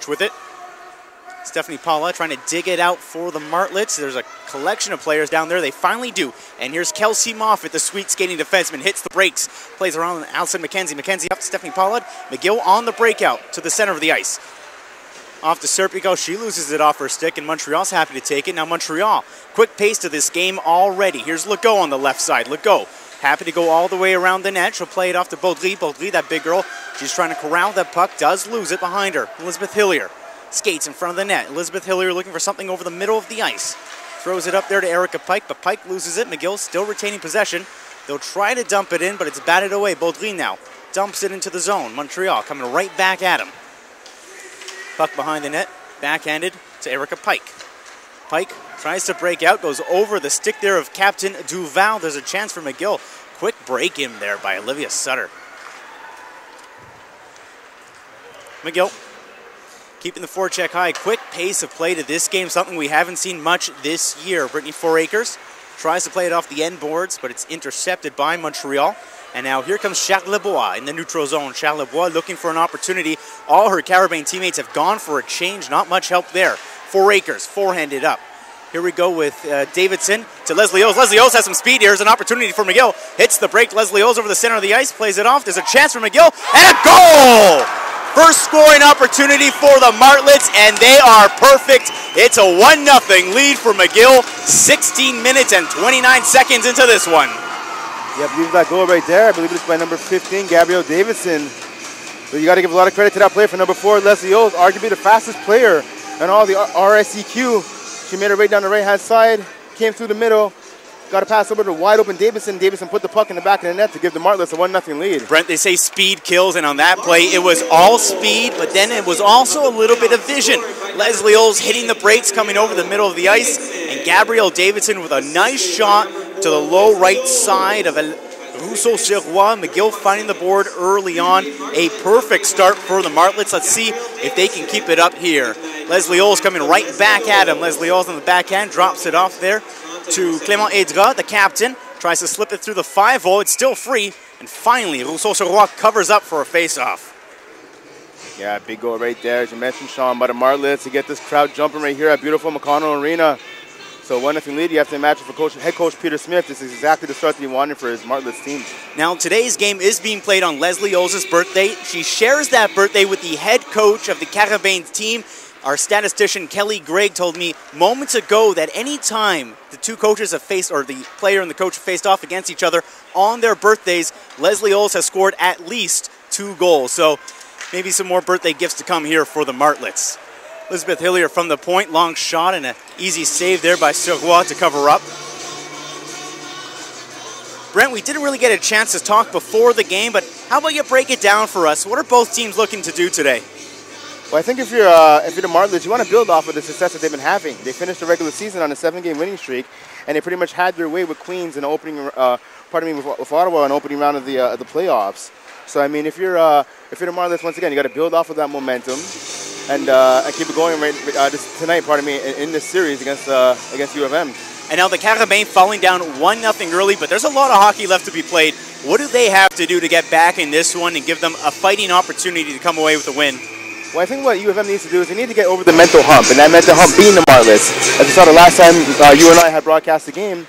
much with it. Stephanie Paula trying to dig it out for the Martlets. There's a collection of players down there. They finally do. And here's Kelsey Moffat, the sweet skating defenseman. Hits the brakes. Plays around on Allison McKenzie. McKenzie up to Stephanie Pollard. McGill on the breakout to the center of the ice. Off to Serpico. She loses it off her stick, and Montreal's happy to take it. Now Montreal, quick pace to this game already. Here's Legault on the left side. Legault happy to go all the way around the net. She'll play it off to Baudry. Baudry, that big girl, she's trying to corral that puck. Does lose it behind her. Elizabeth Hillier skates in front of the net. Elizabeth Hillier looking for something over the middle of the ice. Throws it up there to Erica Pike, but Pike loses it. McGill still retaining possession. They'll try to dump it in, but it's batted away. Baudry now dumps it into the zone. Montreal coming right back at him. Puck behind the net, backhanded to Erica Pike. Pike tries to break out, goes over the stick there of Captain Duval. There's a chance for McGill. Quick break in there by Olivia Sutter. McGill keeping the forecheck high. Quick pace of play to this game, something we haven't seen much this year. Brittany Fouracres tries to play it off the end boards, but it's intercepted by Montreal. And now here comes Charlebois in the neutral zone. Charlebois looking for an opportunity. All her Carabin teammates have gone for a change. Not much help there. Fouracres, forehanded up. Here we go with Davidson to Leslie O's. Leslie O's has some speed here. Here's an opportunity for McGill. Hits the break. Leslie O's over the center of the ice. Plays it off. There's a chance for McGill. And a goal! First scoring opportunity for the Martlets, and they are perfect. It's a 1-0 lead for McGill. 16 minutes and 29 seconds into this one. Yeah, I believe that goal right there. I believe it's by number 15, Gabrielle Davidson. So you got to give a lot of credit to that player for number 4, Leslie O's, arguably the fastest player in all the RSEQ. She made it right down the right-hand side, came through the middle, got a pass over to wide open Davidson. Davidson put the puck in the back of the net to give the Martlets a 1-0 lead. Brent, they say speed kills, and on that play, it was all speed, but then it was also a little bit of vision. Leslie O's hitting the brakes, coming over the middle of the ice, and Gabrielle Davidson with a nice shot to the low right side of Rousseau-Sirois. McGill finding the board early on. A perfect start for the Martlets. Let's see if they can keep it up here. Leslie O's coming right back at him. Leslie O's on the backhand, drops it off there to Clément Edra, the captain. Tries to slip it through the 5-hole. It's still free. And finally, Rousseau-Sirois covers up for a face-off. Yeah, big goal right there, as you mentioned, Sean, by the Martlets to get this crowd jumping right here at beautiful McConnell Arena. So 1-0 lead, you have to imagine for head coach Peter Smith, this is exactly the start that he wanted for his Martlets team. Now, today's game is being played on Leslie O's birthday. She shares that birthday with the head coach of the Carabins team. Our statistician, Kelly Gregg, told me moments ago that any time the two coaches have faced, or the player and the coach have faced off against each other on their birthdays, Leslie O's has scored at least 2 goals. So maybe some more birthday gifts to come here for the Martlets. Elizabeth Hillier from the point, long shot, and an easy save there by Sirois to cover up. Brent, we didn't really get a chance to talk before the game, but how about you break it down for us? What are both teams looking to do today? Well, I think if you're the Martlets, you want to build off of the success that they've been having. They finished the regular season on a 7-game winning streak, and they pretty much had their way with Queens in the opening, with Ottawa in the opening round of the playoffs. So I mean, if you're the Martlets, once again, you got to build off of that momentum and keep it going tonight. In this series against U of M. And now the Carabins falling down 1-0 early, but there's a lot of hockey left to be played. What do they have to do to get back in this one and give them a fighting opportunity to come away with a win? Well, I think what U of M needs to do is they need to get over the mental hump, and that mental hump being the Martlets. As you saw the last time you and I had broadcast the game,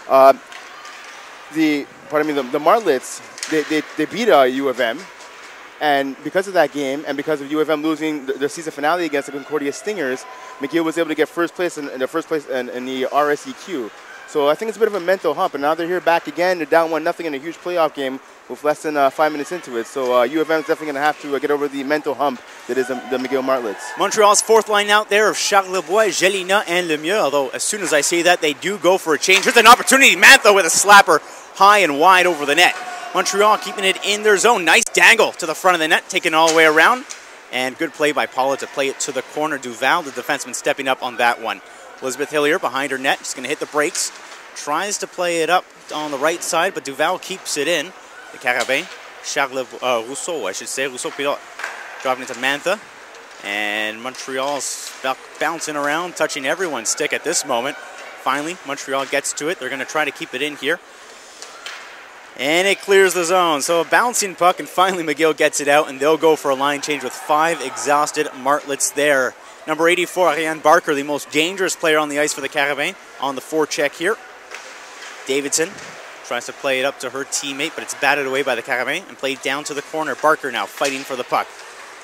the Martlets, they beat U of M, and because of that game, and because of U of M losing their season finale against the Concordia Stingers, McGill was able to get first place in the RSEQ. So I think it's a bit of a mental hump, and now they're here back again. They're down 1-0 in a huge playoff game with less than 5 minutes into it. So U of M is definitely going to have to get over the mental hump that is the McGill Martlets. Montreal's fourth line out there of Charlebois, Jelina, and Lemieux. Although as soon as I say that, they do go for a change. Here's an opportunity. Mantha with a slapper high and wide over the net. Montreal keeping it in their zone. Nice dangle to the front of the net, taken all the way around. And good play by Paula to play it to the corner. Duval, the defenseman, stepping up on that one. Elizabeth Hillier behind her net, just going to hit the brakes. Tries to play it up on the right side, but Duval keeps it in. The Carabins, Rousseau-Pilot, dropping it to Mantha. And Montreal's bouncing around, touching everyone's stick at this moment. Finally, Montreal gets to it. They're going to try to keep it in here. And it clears the zone. So a bouncing puck, and finally McGill gets it out, and they'll go for a line change with 5 exhausted Martlets there. Number 84, Ariane Barker, the most dangerous player on the ice for the Carabins, on the forecheck here. Davidson tries to play it up to her teammate, but it's batted away by the Carabins and played down to the corner. Barker now fighting for the puck.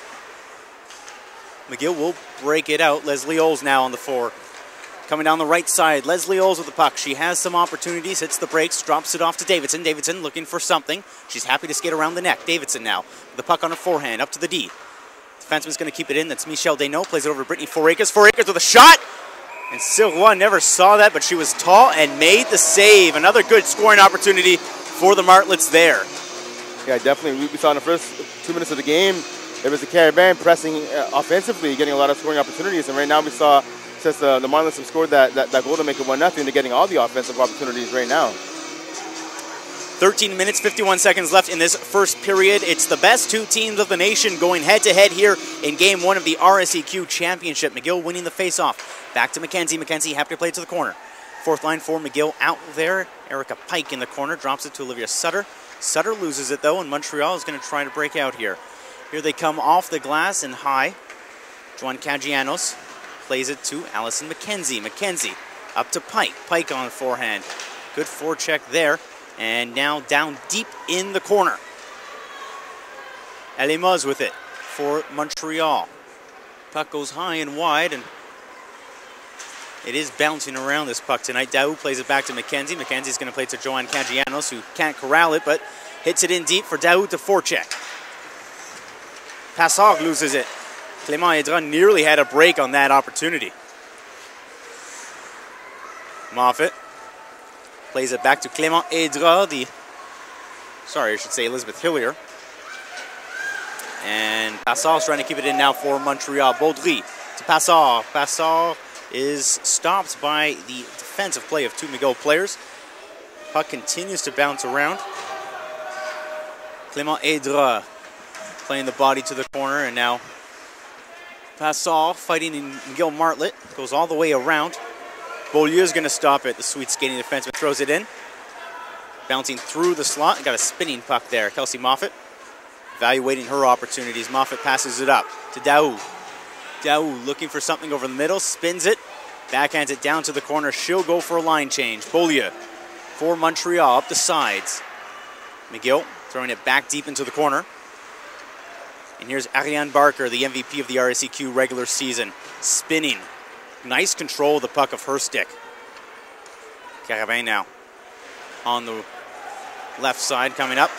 McGill will break it out. Leslie Oles now on the fore. Coming down the right side, Leslie Oles with the puck. She has some opportunities, hits the brakes, drops it off to Davidson. Davidson looking for something. She's happy to skate around the neck. Davidson now with the puck on her forehand, up to the D. Defenseman's going to keep it in. That's Michelle Desnaux. Plays it over to Brittany Fouracres. Fouracres with a shot. And Sirois never saw that, but she was tall and made the save. Another good scoring opportunity for the Martlets there. Yeah, definitely. We saw in the first 2 minutes of the game, it was the Carabins pressing offensively, getting a lot of scoring opportunities. And right now we saw, since the Martlets have scored that goal to make it 1-0, they're getting all the offensive opportunities right now. 13 minutes, 51 seconds left in this first period. It's the best 2 teams of the nation going head-to-head here in Game 1 of the RSEQ Championship. McGill winning the face-off. Back to McKenzie. McKenzie happy to play it to the corner. Fourth line for McGill out there. Erica Pike in the corner. Drops it to Olivia Sutter. Sutter loses it, though, and Montreal is going to try to break out here. Here they come off the glass and high. Joan Cagianos plays it to Allison McKenzie. McKenzie up to Pike. Pike on the forehand. Good forecheck there. And now down deep in the corner. Alemaz with it for Montreal. Puck goes high and wide, and it is bouncing around this puck tonight. Daou plays it back to McKenzie. McKenzie's going to play it to Joanne Cagianos, who can't corral it, but hits it in deep for Daou to forecheck. Passard loses it. Clément Edra nearly had a break on that opportunity. Moffat plays it back to Clément Edra, Elizabeth Hillier. And Passard's trying to keep it in now for Montreal. Baudry to Passard. Passard is stopped by the defensive play of 2 McGill players. Puck continues to bounce around. Clément Edra playing the body to the corner, and now Passard fighting in McGill Martlet. Goes all the way around. Beaulieu is going to stop it. The sweet skating defenseman throws it in. Bouncing through the slot. And got a spinning puck there. Kelsey Moffat evaluating her opportunities. Moffat passes it up to Daou. Daou looking for something over the middle. Spins it. Backhands it down to the corner. She'll go for a line change. Beaulieu for Montreal up the sides. McGill throwing it back deep into the corner. And here's Ariane Barker, the MVP of the RSEQ regular season. Spinning. Nice control of the puck of her stick. Carabin now on the left side coming up.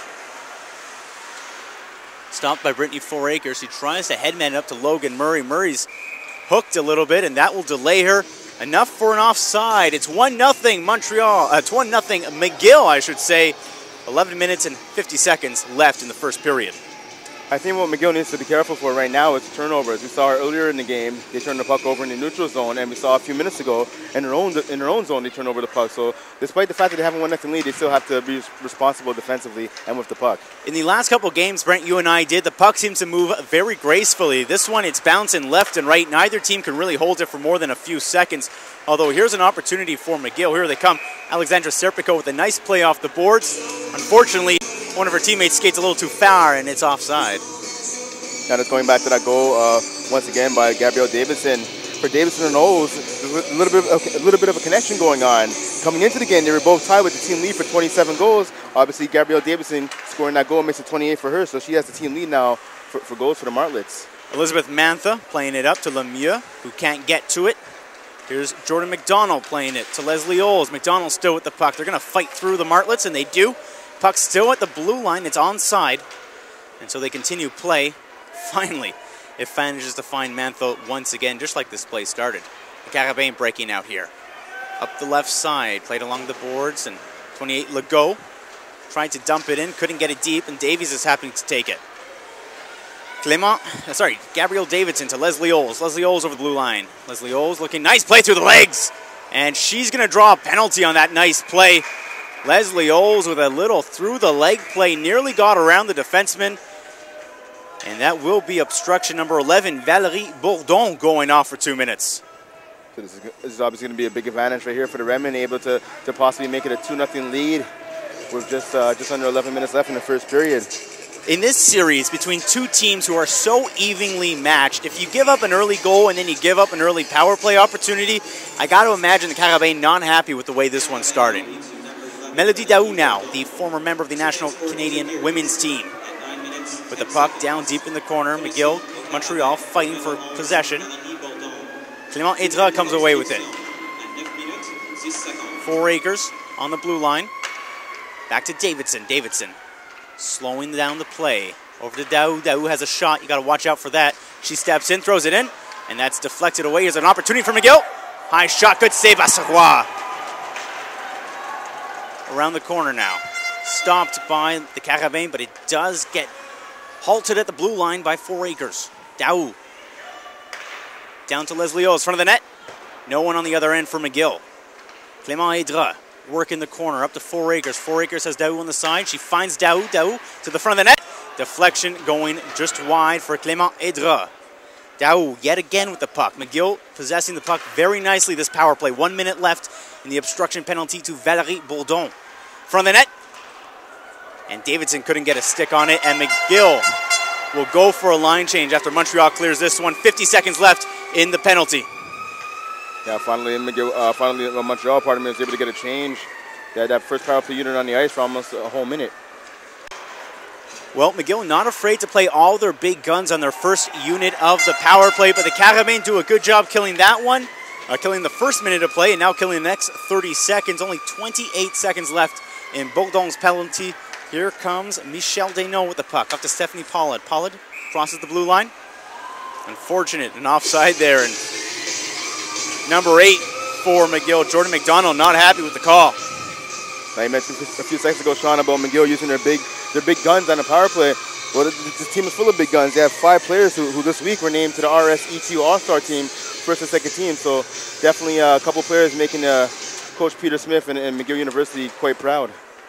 Stopped by Brittany Fouracres. She tries to headman up to Logan Murray. Murray's hooked a little bit, and that will delay her. Enough for an offside. It's 1-0 Montreal. It's 1-0 McGill, I should say. 11 minutes and 50 seconds left in the first period. I think what McGill needs to be careful for right now is turnovers. We saw earlier in the game, they turned the puck over in the neutral zone, and we saw a few minutes ago in their own zone, they turned over the puck. So despite the fact that they have a 1-0 lead, they still have to be responsible defensively and with the puck. In the last couple games, Brent, you and I did, the puck seems to move very gracefully. This one, it's bouncing left and right. Neither team can really hold it for more than a few seconds. Although here's an opportunity for McGill. Here they come. Alexandra Serpico with a nice play off the boards. Unfortunately, one of her teammates skates a little too far, and it's offside. Now it's going back to that goal once again by Gabrielle Davidson. For Davidson and Oles, a little bit of a connection going on. Coming into the game, they were both tied with the team lead for 27 goals. Obviously, Gabrielle Davidson scoring that goal makes it 28 for her, so she has the team lead now for goals for the Martlets. Elizabeth Mantha playing it up to Lemieux, who can't get to it. Here's Jordan McDonald playing it to Leslie Oles. McDonald still with the puck. They're going to fight through the Martlets, and they do. Puck still at the blue line. It's onside, and so they continue play. Finally, it manages to find Mantha once again, just like this play started. The Carabin breaking out here. Up the left side, played along the boards, and 28 Legault tried to dump it in, couldn't get it deep, and Davies is happy to take it. Gabrielle Davidson to Leslie Oles. Leslie Oles over the blue line. Leslie Oles looking nice play through the legs, and she's going to draw a penalty on that nice play. Leslie Oles with a little through the leg play, nearly got around the defenseman. And that will be obstruction number 11, Valérie Bourdon, going off for 2 minutes. So this is obviously going to be a big advantage right here for the Redmen, able to possibly make it a 2-0 lead. with just under 11 minutes left in the first period. In this series between two teams who are so evenly matched, if you give up an early goal and then you give up an early power play opportunity, I got to imagine the Carabins not happy with the way this one started. Melody Daou now, the former member of the National Canadian women's team. With the puck down deep in the corner, McGill, Montreal fighting for possession. Clément Hédra comes away with it. 4 acres on the blue line. Back to Davidson. Davidson slowing down the play. Over to Daou. Daou has a shot. You got to watch out for that. She steps in, throws it in, and that's deflected away. Here's an opportunity for McGill. High shot. Good save by Sarrois. Around the corner now. Stopped by the Carabins, but it does get halted at the blue line by 4 acres. Daou. Down to Leslie O's front of the net. No one on the other end for McGill. Clément Hédra work in the corner up to 4 acres. 4 acres has Daou on the side. She finds Daou. Daou to the front of the net. Deflection going just wide for Clément Hédra. Daou yet again with the puck. McGill possessing the puck very nicely this power play. 1 minute left in the obstruction penalty to Valérie Bourdon. Front of the net. And Davidson couldn't get a stick on it. And McGill will go for a line change after Montreal clears this one. 50 seconds left in the penalty. Yeah, finally Montreal, was able to get a change. They had that first power play unit on the ice for almost a whole minute. Well, McGill not afraid to play all their big guns on their first unit of the power play, but the Carabins do a good job killing that one, killing the first minute of play, and now killing the next 30 seconds. Only 28 seconds left in Bourdon's penalty. Here comes Michel Desnaux with the puck, up to Stephanie Pollard. Pollard crosses the blue line. Unfortunate, an offside there, and number 8 for McGill, Jordan McDonald, not happy with the call. Now, you mentioned a few seconds ago, Sean, about McGill using their big guns on the power play. Well, this team is full of big guns. They have 5 players who this week were named to the RSEQ All-Star team, first and second team. So definitely a couple players making Coach Peter Smith and McGill University quite proud.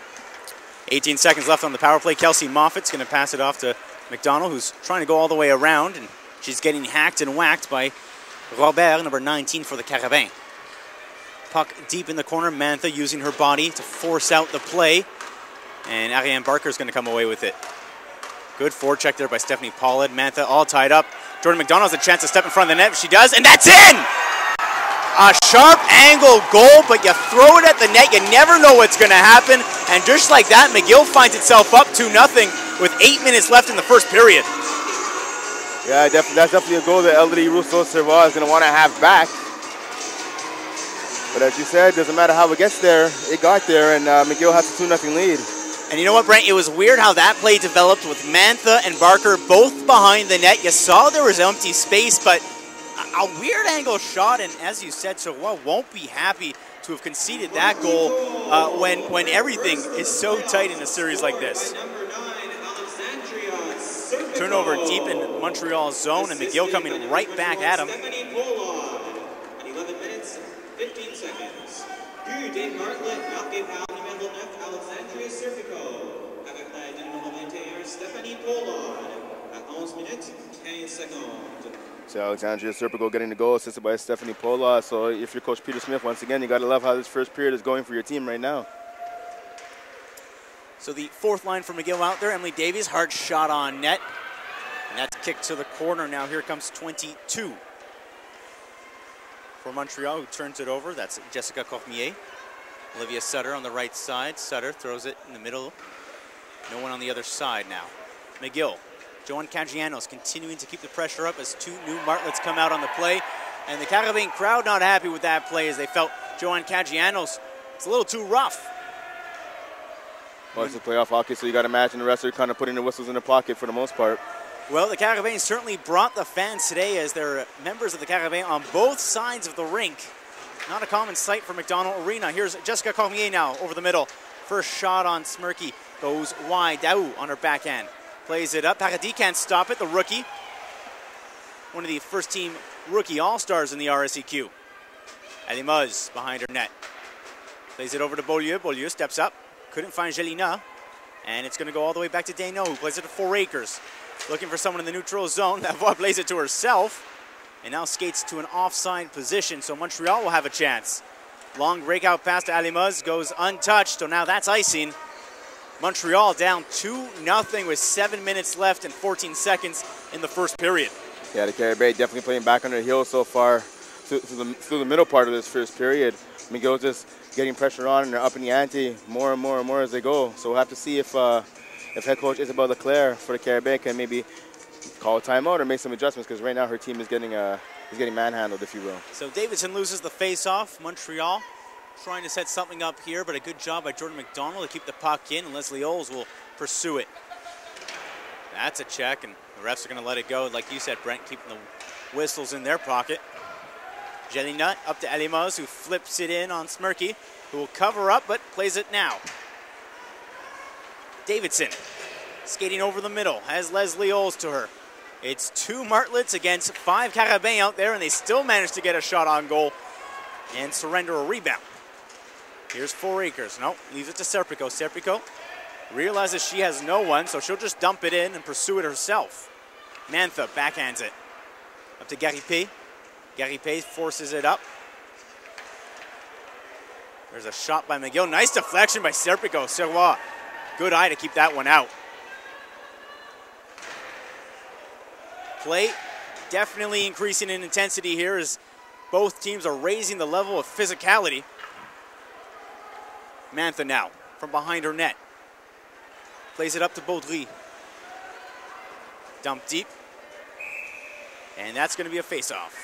18 seconds left on the power play. Kelsey Moffat's going to pass it off to McDonald, who's trying to go all the way around, and she's getting hacked and whacked by Robert, number 19 for the Carabins. Puck deep in the corner. Mantha using her body to force out the play. And Ariane Barker's going to come away with it. Good forecheck there by Stephanie Pollard. Mantha all tied up. Jordan McDonald has a chance to step in front of the net. She does, and that's in! A sharp angle goal, but you throw it at the net. You never know what's going to happen. And just like that, McGill finds itself up 2-0 with 8 minutes left in the first period. Yeah, that's definitely a goal that Elodie Rousseau-Servois is going to want to have back. But as you said, doesn't matter how it gets there, it got there, and McGill has a 2-0 lead. And you know what, Brent? It was weird how that play developed with Mantha and Barker both behind the net. You saw there was empty space, but a weird angle shot, and as you said, Servois won't be happy to have conceded that goal when everything is so tight in a series like this. Turnover deep in Montreal's zone, and McGill coming right back at him. 11 minutes, 15 seconds. Du des Martlets, marqué par numéro 9, Alexandria Serpico. Avec la numéro 21, Stephanie Pollard. À 11 minutes, 15 secondes. So Alexandria Serpico getting the goal, assisted by Stephanie Pollard. So if you're Coach Peter Smith, once again, you got to love how this first period is going for your team right now. So the fourth line for McGill out there, Emily Davies, hard shot on net. And that's kicked to the corner. Now here comes 22. For Montreal, who turns it over. That's Jessica Cormier. Olivia Sutter on the right side. Sutter throws it in the middle. No one on the other side now. McGill. Joanne Caggianos continuing to keep the pressure up as 2 new Martlets come out on the play. And the Carabin crowd not happy with that play as they felt Joanne Caggianos is a little too rough. Well, it's a playoff hockey, so you got to imagine the rest are kind of putting the whistles in their pocket for the most part. Well, the Carabins certainly brought the fans today as they're members of the Carabins on both sides of the rink. Not a common sight for McDonald Arena. Here's Jessica Cormier now over the middle. First shot on Smirky goes wide. Daou on her backhand. Plays it up. Paradis can't stop it, the rookie. One of the first-team rookie all-stars in the RSEQ. Alimaz behind her net. Plays it over to Beaulieu. Beaulieu steps up. Couldn't find Jelina. And it's going to go all the way back to Desnaux, who plays it to 4 acres. Looking for someone in the neutral zone. Lavoie plays it to herself. And now skates to an offside position, so Montreal will have a chance. Long breakout pass to Alimaz goes untouched, so now that's icing. Montreal down 2-0 with 7 minutes left and 14 seconds in the first period. Yeah, the Carabins definitely playing back on their heels so far through the middle part of this first period. McGill just getting pressure on and they're upping the ante more and more and more as they go. So we'll have to see if head coach Isabelle Leclerc for the Carabins can maybe call a timeout or make some adjustments, because right now her team is getting manhandled, if you will. So Davidson loses the face-off. Montreal trying to set something up here, but a good job by Jordan McDonald to keep the puck in, and Leslie Oles will pursue it. That's a check, and the refs are going to let it go. Like you said, Brent, keeping the whistles in their pocket. Jelina up to Alimos, who flips it in on Smirky, who will cover up, but plays it now. Davidson skating over the middle, has Leslie Oles to her. It's 2 Martlets against 5 Carabins out there, and they still manage to get a shot on goal and surrender a rebound. Here's 4 Acres. No, leaves it to Serpico. Serpico realizes she has no one, so she'll just dump it in and pursue it herself. Mantha backhands it. Up to Garipé. Garipé forces it up. There's a shot by McGill. Nice deflection by Serpico. Serrois, good eye to keep that one out. Play definitely increasing in intensity here as both teams are raising the level of physicality. Mantha now from behind her net. Plays it up to Baudry. Dump deep. And that's going to be a face-off.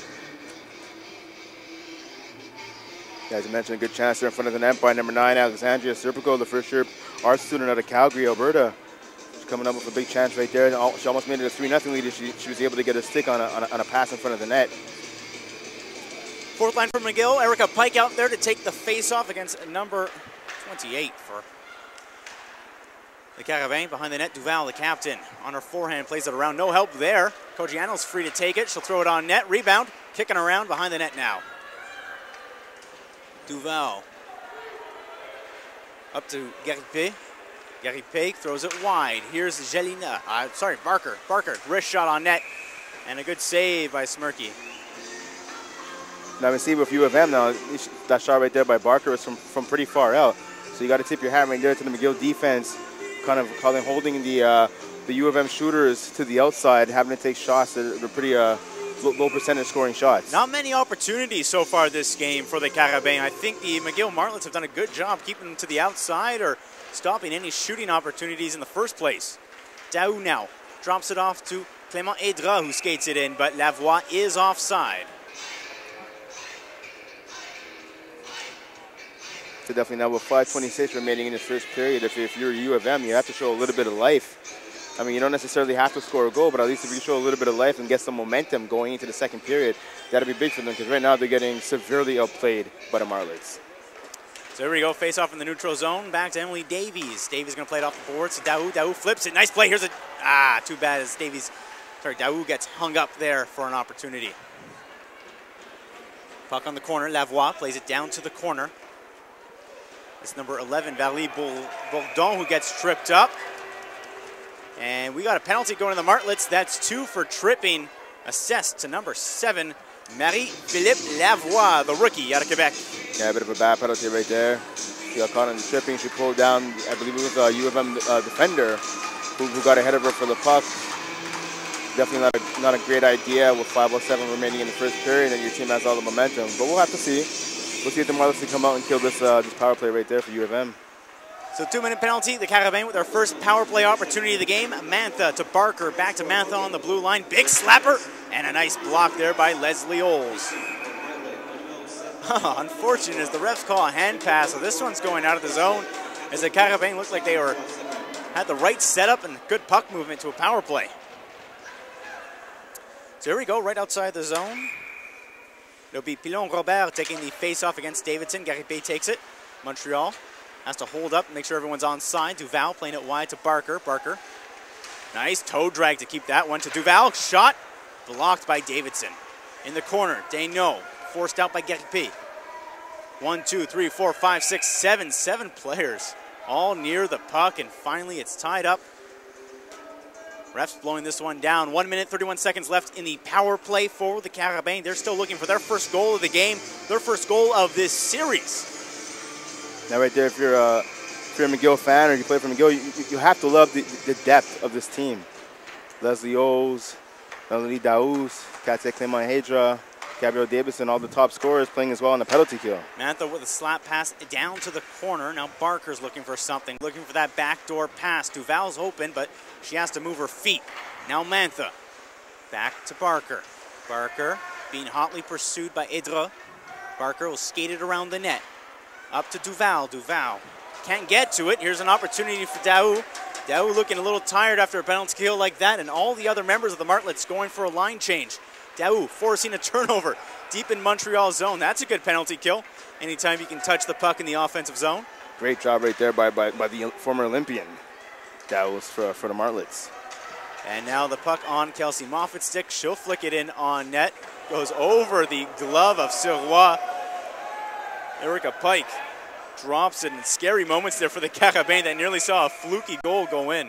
As you mentioned, a good chance there in front of the net by number 9, Alexandria Serpico, the first-year art student out of Calgary, Alberta. She's coming up with a big chance right there. She almost made it a 3-0 lead. She was able to get a stick on a pass in front of the net. Fourth line for McGill. Erica Pike out there to take the face-off against number 28 for the Carabins. Behind the net, Duval, the captain, on her forehand, plays it around. No help there. Cogiano's free to take it. She'll throw it on net. Rebound, kicking around behind the net now. Duval up to Garipé. Garipé throws it wide. Here's Jelina. Barker. Barker, wrist shot on net. And a good save by Smirky. Now we see with U of M now, that shot right there by Barker is from pretty far out. So you got to tip your hat right there to the McGill defense, kind of holding the U of M shooters to the outside, having to take shots that are pretty low percentage scoring shots. Not many opportunities so far this game for the Carabins. I think the McGill Martlets have done a good job keeping them to the outside or stopping any shooting opportunities in the first place. Daou now drops it off to Clément Edra, who skates it in, but Lavoie is offside. So definitely now with 5:26 remaining in this first period, if you're U of M, you have to show a little bit of life. I mean, you don't necessarily have to score a goal, but at least if you show a little bit of life and get some momentum going into the second period, that'll be big for them, because right now they're getting severely outplayed by the Martlets. So here we go, face off in the neutral zone. Back to Emily Davies. Davies going to play it off the boards to Daou. Daou flips it. Nice play. Here's too bad as Daou gets hung up there for an opportunity. Puck on the corner. Lavoie plays it down to the corner. It's number 11, Valérie Bourdon, who gets tripped up. And we got a penalty going to the Martlets. That's 2 for tripping, assessed to number 7, Marie-Philippe Lavoie, the rookie out of Quebec. Yeah, a bit of a bad penalty right there. She got caught in the tripping. She pulled down, I believe it was a U of M defender who got ahead of her for the puck. Definitely not a great idea with 5:07 remaining in the first period and your team has all the momentum. But we'll have to see. We'll see if the Martlets can come out and kill this power play right there for U of M. So 2-minute penalty, the Carabins with their first power play opportunity of the game. Mantha to Barker, back to Mantha on the blue line. Big slapper, and a nice block there by Leslie Oles. Unfortunate as the refs call a hand pass, so this one's going out of the zone as the Carabins looked like they had the right setup and good puck movement to a power play. So here we go, right outside the zone. It'll be Pilon Robert taking the face-off against Davidson. Garipé takes it. Montreal has to hold up, make sure everyone's on side. Duval playing it wide to Barker. Barker, nice toe drag to keep that one to Duval. Shot blocked by Davidson. In the corner, Desno forced out by Garipé. 1, 2, 3, 4, 5, 6, 7. 7 players all near the puck, and finally it's tied up. Refs blowing this one down. 1 minute, 31 seconds left in the power play for the Carabins. They're still looking for their first goal of the game, their first goal of this series. Now right there, if you're if you're a McGill fan or you play for McGill, you have to love the depth of this team. Leslie O's, Melanie Daouz, Katia Clement Hedra, Gabrielle Davison, all the top scorers playing as well on the penalty kill. Mantha with a slap pass down to the corner. Now Barker's looking for something, looking for that backdoor pass. Duval's open, but she has to move her feet. Now Mantha back to Barker. Barker being hotly pursued by Hedra. Barker will skate it around the net. Up to Duval. Duval can't get to it. Here's an opportunity for Daou. Daou looking a little tired after a penalty kill like that, and all the other members of the Martlets going for a line change. Daou forcing a turnover deep in Montreal's zone. That's a good penalty kill. Anytime you can touch the puck in the offensive zone. Great job right there by the former Olympian. Daou for the Martlets. And now the puck on Kelsey Moffat's stick. She'll flick it in on net. Goes over the glove of Sirois. Erica Pike drops it in scary moments there for the Carabins that nearly saw a fluky goal go in.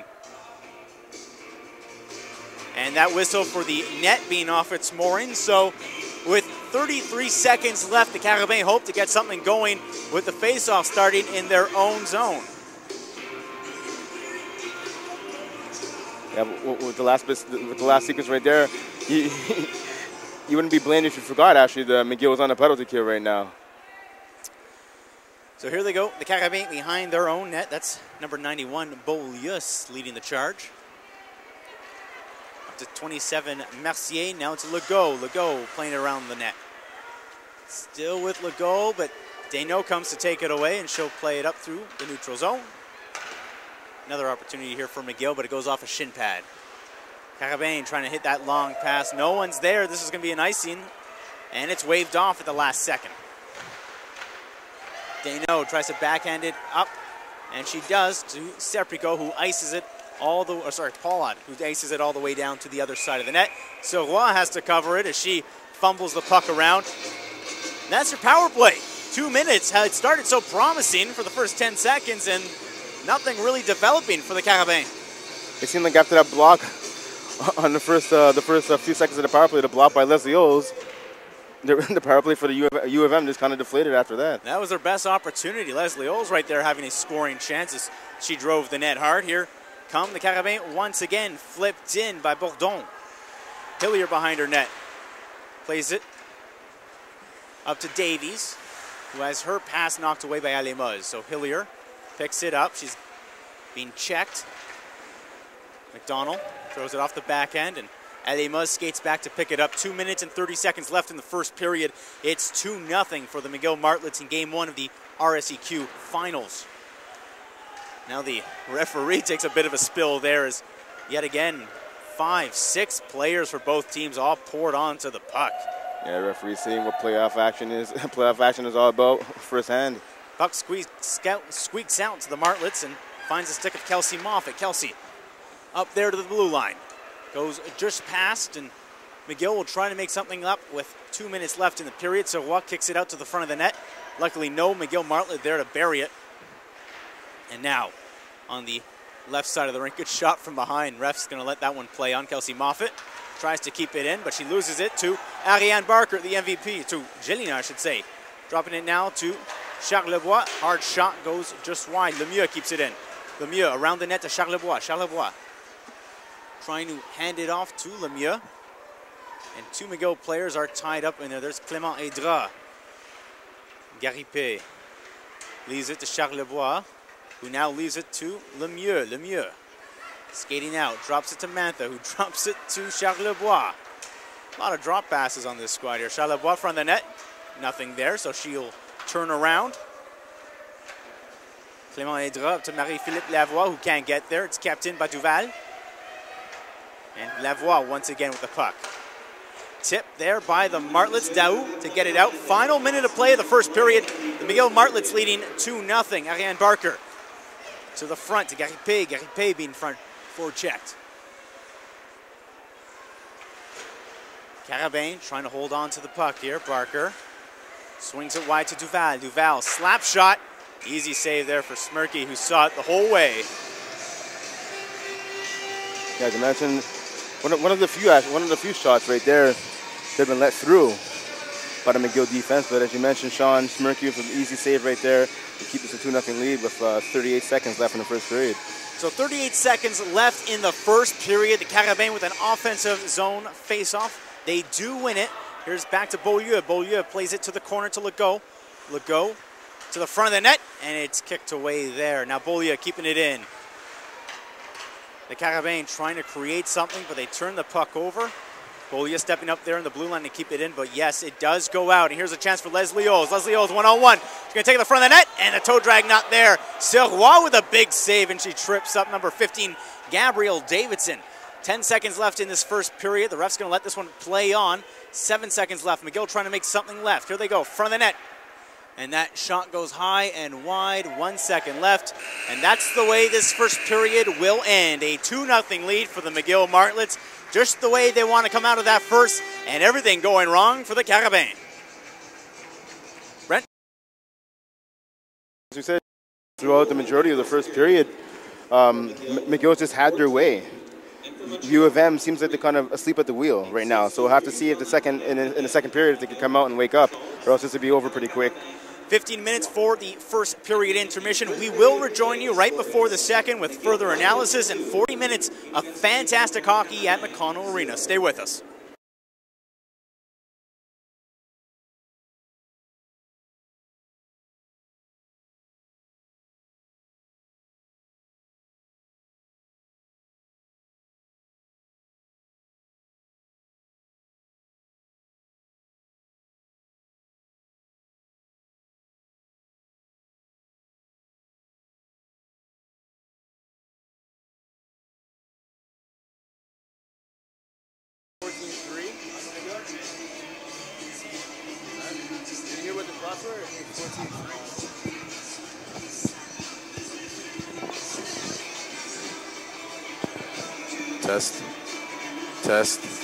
And that whistle for the net being off its mooring. So with 33 seconds left, the Carabins hope to get something going with the faceoff starting in their own zone. Yeah, with the last sequence right there, you wouldn't be blamed if you forgot, actually, the McGill was on a penalty kill right now. So here they go, the Carabins behind their own net. That's number 91, Beaulieu, leading the charge. Up to 27, Mercier. Now it's Legault. Legault playing around the net. Still with Legault, but Desnaux comes to take it away, and she'll play it up through the neutral zone. Another opportunity here for McGill, but it goes off a shin pad. Carabins trying to hit that long pass. No one's there. This is going to be an icing, and it's waved off at the last second. Desnaux tries to backhand it up, and she does to Serpico, who ices it all the way, Paulot, who aces it all the way down to the other side of the net. So Roy has to cover it as she fumbles the puck around. And that's her power play. 2 minutes. It started so promising for the first 10 seconds, and nothing really developing for the Carabins. It seemed like after that block on the first few seconds of the power play, the block by Leslie O's, the power play for the U of M just kind of deflated after that. That was their best opportunity. Leslie O's right there having a scoring chance as she drove the net hard. Here come the Carabins once again, flipped in by Bourdon. Hillier behind her net. Plays it up to Davies, who has her pass knocked away by Alemuz. So Hillier picks it up. She's being checked. McDonald throws it off the back end, and Alemuz skates back to pick it up. 2 minutes and 30 seconds left in the first period. It's 2-0 for the McGill Martlets in Game 1 of the RSEQ Finals. Now the referee takes a bit of a spill there as yet again 5, 6 players for both teams all poured onto the puck. Yeah, the referee seeing what playoff action is. Playoff action is all about firsthand. Puck squeaks out to the Martlets and finds the stick of Kelsey Moffat. Kelsey up there to the blue line. Goes just past, and McGill will try to make something up with 2 minutes left in the period. So Watt kicks it out to the front of the net. Luckily, no McGill Martlet there to bury it. And now, on the left side of the rink, good shot from behind. Ref's going to let that one play on. Kelsey Moffat tries to keep it in, but she loses it to Ariane Barker, the MVP, to Jelena, I should say. Dropping it now to Charlebois. Hard shot goes just wide. Lemieux keeps it in. Lemieux around the net to Charlebois. Charlebois trying to hand it off to Lemieux. And 2 McGill players are tied up in there. There's Clément Hedra. Garipé leaves it to Charlebois, who now leaves it to Lemieux. Lemieux skating out, drops it to Mantha, who drops it to Charlebois. A lot of drop passes on this squad here. Charlebois from the net. Nothing there, so she'll turn around. Clément Hedra up to Marie-Philippe Lavoie, who can't get there. It's kept in by Duval. And Lavoie once again with the puck. Tip there by the Martlets. Daou to get it out. Final minute of play of the first period. The McGill Martlets leading 2-0. Ariane Barker to the front to Garipé. Garipé being front forechecked. Carabins trying to hold on to the puck here. Barker swings it wide to Duval. Duval slap shot. Easy save there for Smirky, who saw it the whole way. Yeah, as I mentioned, one of the few shots right there that have been let through. by the McGill defense. But as you mentioned, Sean, Smirky with an easy save right there to keep this a 2-0 lead with 38 seconds left in the first period. So 38 seconds left in the first period. The Carabins with an offensive zone face-off. They do win it. Here's back to Beaulieu. Beaulieu plays it to the corner to Legault. Legault to the front of the net, and it's kicked away there. Now Beaulieu keeping it in. The Carabins trying to create something, but they turn the puck over. Beaulieu stepping up there in the blue line to keep it in, but yes, it does go out. And here's a chance for Leslie Oles. Leslie Oles one-on-one. She's going to take it to the front of the net, and a toe drag not there. Sirois with a big save, and she trips up number 15, Gabrielle Davidson. 10 seconds left in this first period. The ref's going to let this one play on. 7 seconds left. McGill trying to make something left. Here they go, front of the net. And that shot goes high and wide. 1 second left. And that's the way this first period will end. A 2-0 lead for the McGill Martlets. Just the way they want to come out of that first, and everything going wrong for the Carabins. Brent? As we said, throughout the majority of the first period, McGill just had their way. U of M seems like they're kind of asleep at the wheel right now, so we'll have to see if in the second period if they can come out and wake up, or else this will be over pretty quick. 15 minutes for the first period intermission. We will rejoin you right before the second with further analysis and 40 minutes of fantastic hockey at McConnell Arena. Stay with us. Test.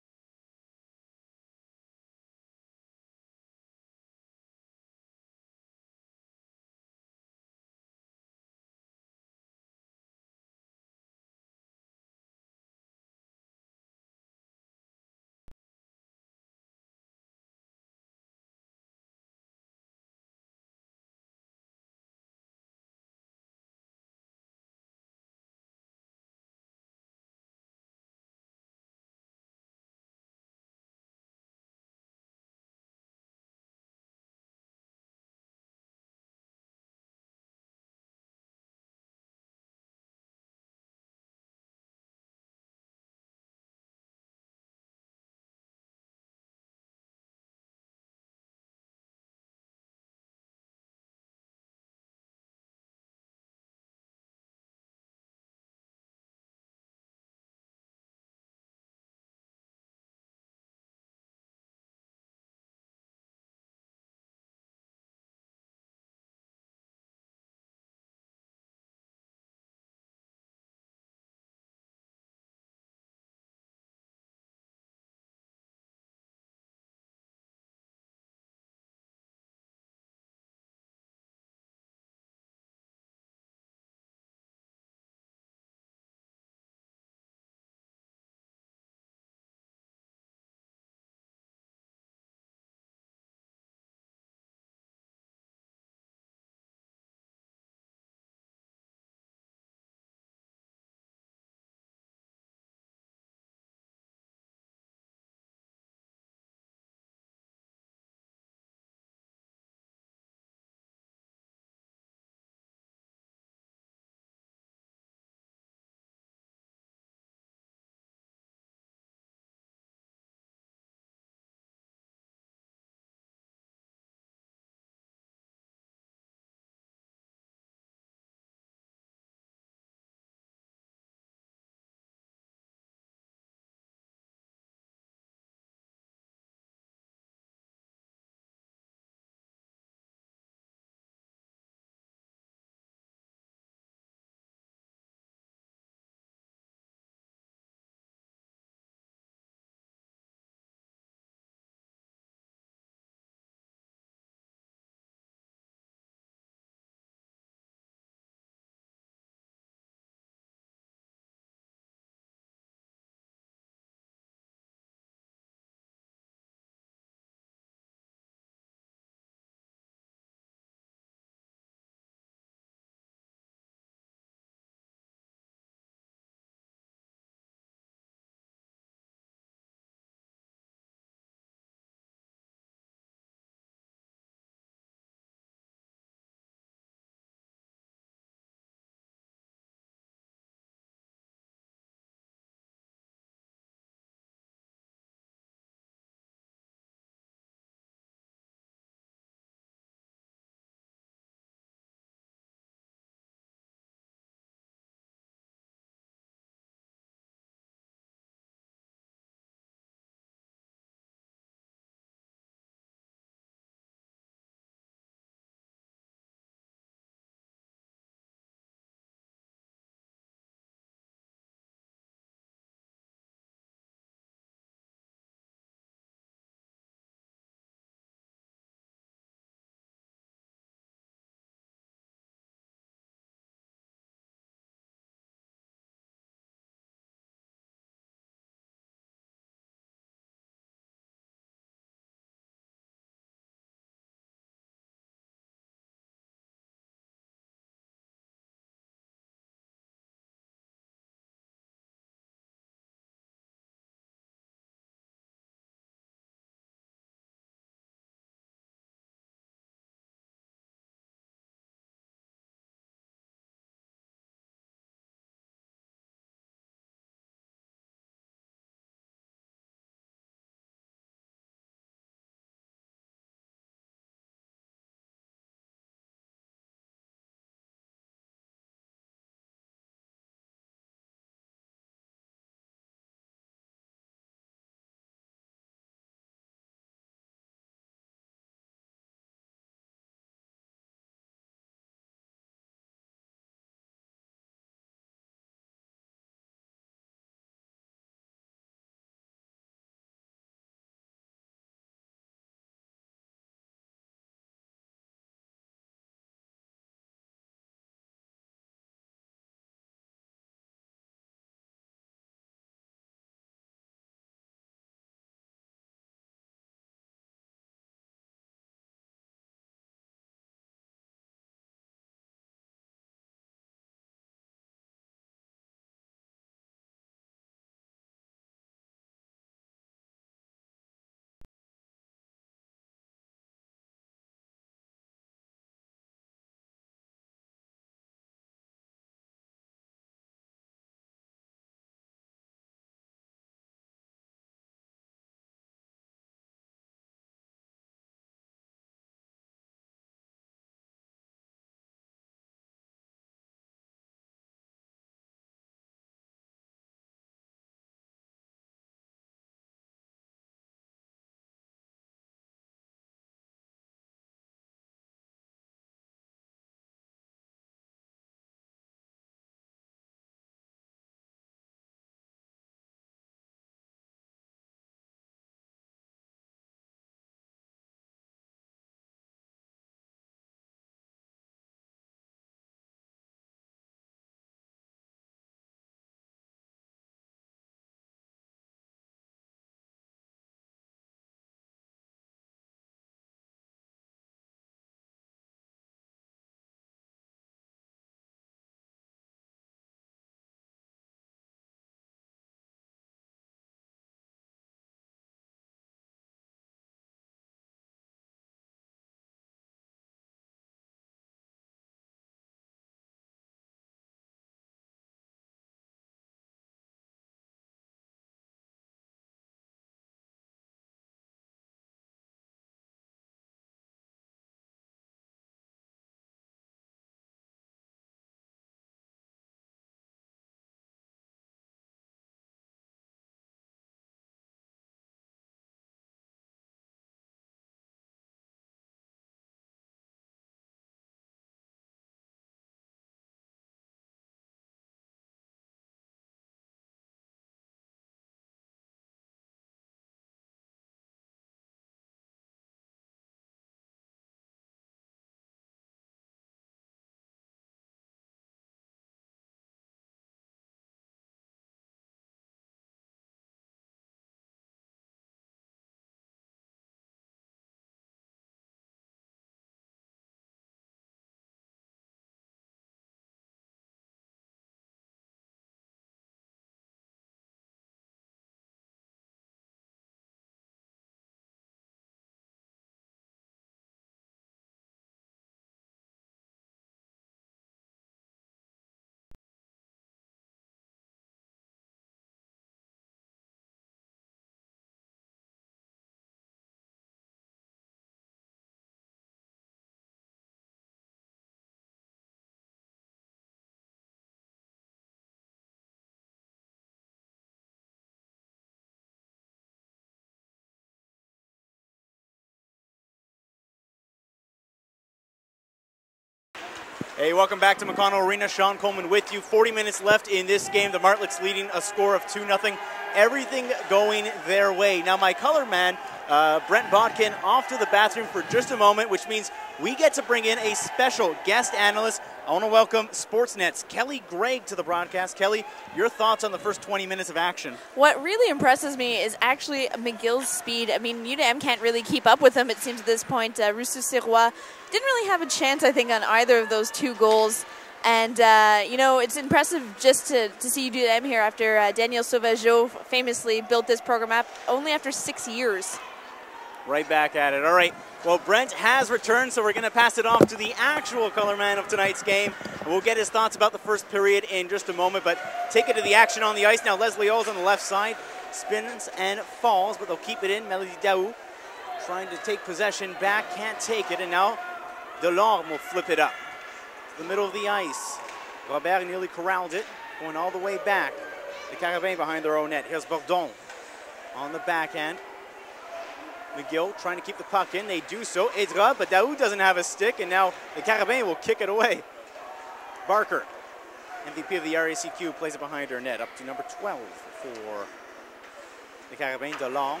Hey, welcome back to McConnell Arena. Sean Coleman with you. 40 minutes left in this game. The Martlets leading a score of 2-0. Everything going their way. Now, my color man, Brent Bodkin, off to the bathroom for just a moment, which means we get to bring in a special guest analyst. I want to welcome Sportsnet's Kelly Gregg to the broadcast. Kelly, your thoughts on the first 20 minutes of action? What really impresses me is actually McGill's speed. I mean, UNM can't really keep up with them, it seems, at this point. Rousseau-Sirois didn't really have a chance, I think, on either of those two goals. And, you know, it's impressive just to see UNM here after Daniel Sauvageau famously built this program up only after 6 years. Right back at it. All right. Well, Brent has returned, so we're going to pass it off to the actual color man of tonight's game. We'll get his thoughts about the first period in just a moment, but take it to the action on the ice. Now, Leslie Oles on the left side spins and falls, but they'll keep it in. Melody Daou trying to take possession back, can't take it, and now Delorme will flip it up to the middle of the ice. Robert nearly corralled it, going all the way back. The Carabins behind their own net. Here's Bourdon on the backhand. McGill trying to keep the puck in. They do so. Edra, but Daou doesn't have a stick, and now the Carabins will kick it away. Barker, MVP of the RSEQ, plays it behind her net, up to number 12 for the Carabins. Delorme.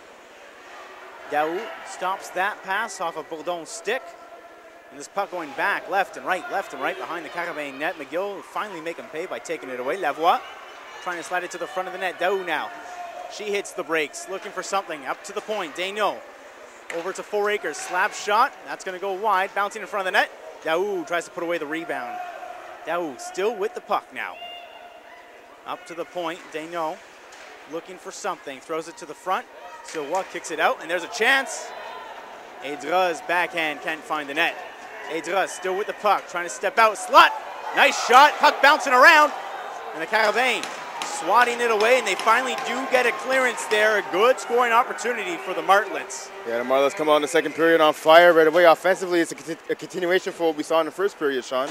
Daou stops that pass off of Bourdon's stick. And this puck going back, left and right behind the Carabins net. McGill will finally make him pay by taking it away. Lavoie trying to slide it to the front of the net. Daou now. She hits the brakes, looking for something. Up to the point. Daigneault over to 4 acres. Slap shot. That's going to go wide. Bouncing in front of the net. Daou tries to put away the rebound. Daou still with the puck now. Up to the point. Daigneault looking for something. Throws it to the front. Sirois kicks it out, and there's a chance. Edra's backhand can't find the net. Edra still with the puck, trying to step out. Slut! Nice shot. Puck bouncing around. And the Carabins swatting it away, and they finally do get a clearance there. A good scoring opportunity for the Martlets. Yeah, the Martlets come out in the second period on fire right away. Offensively, it's a continuation for what we saw in the first period, Sean.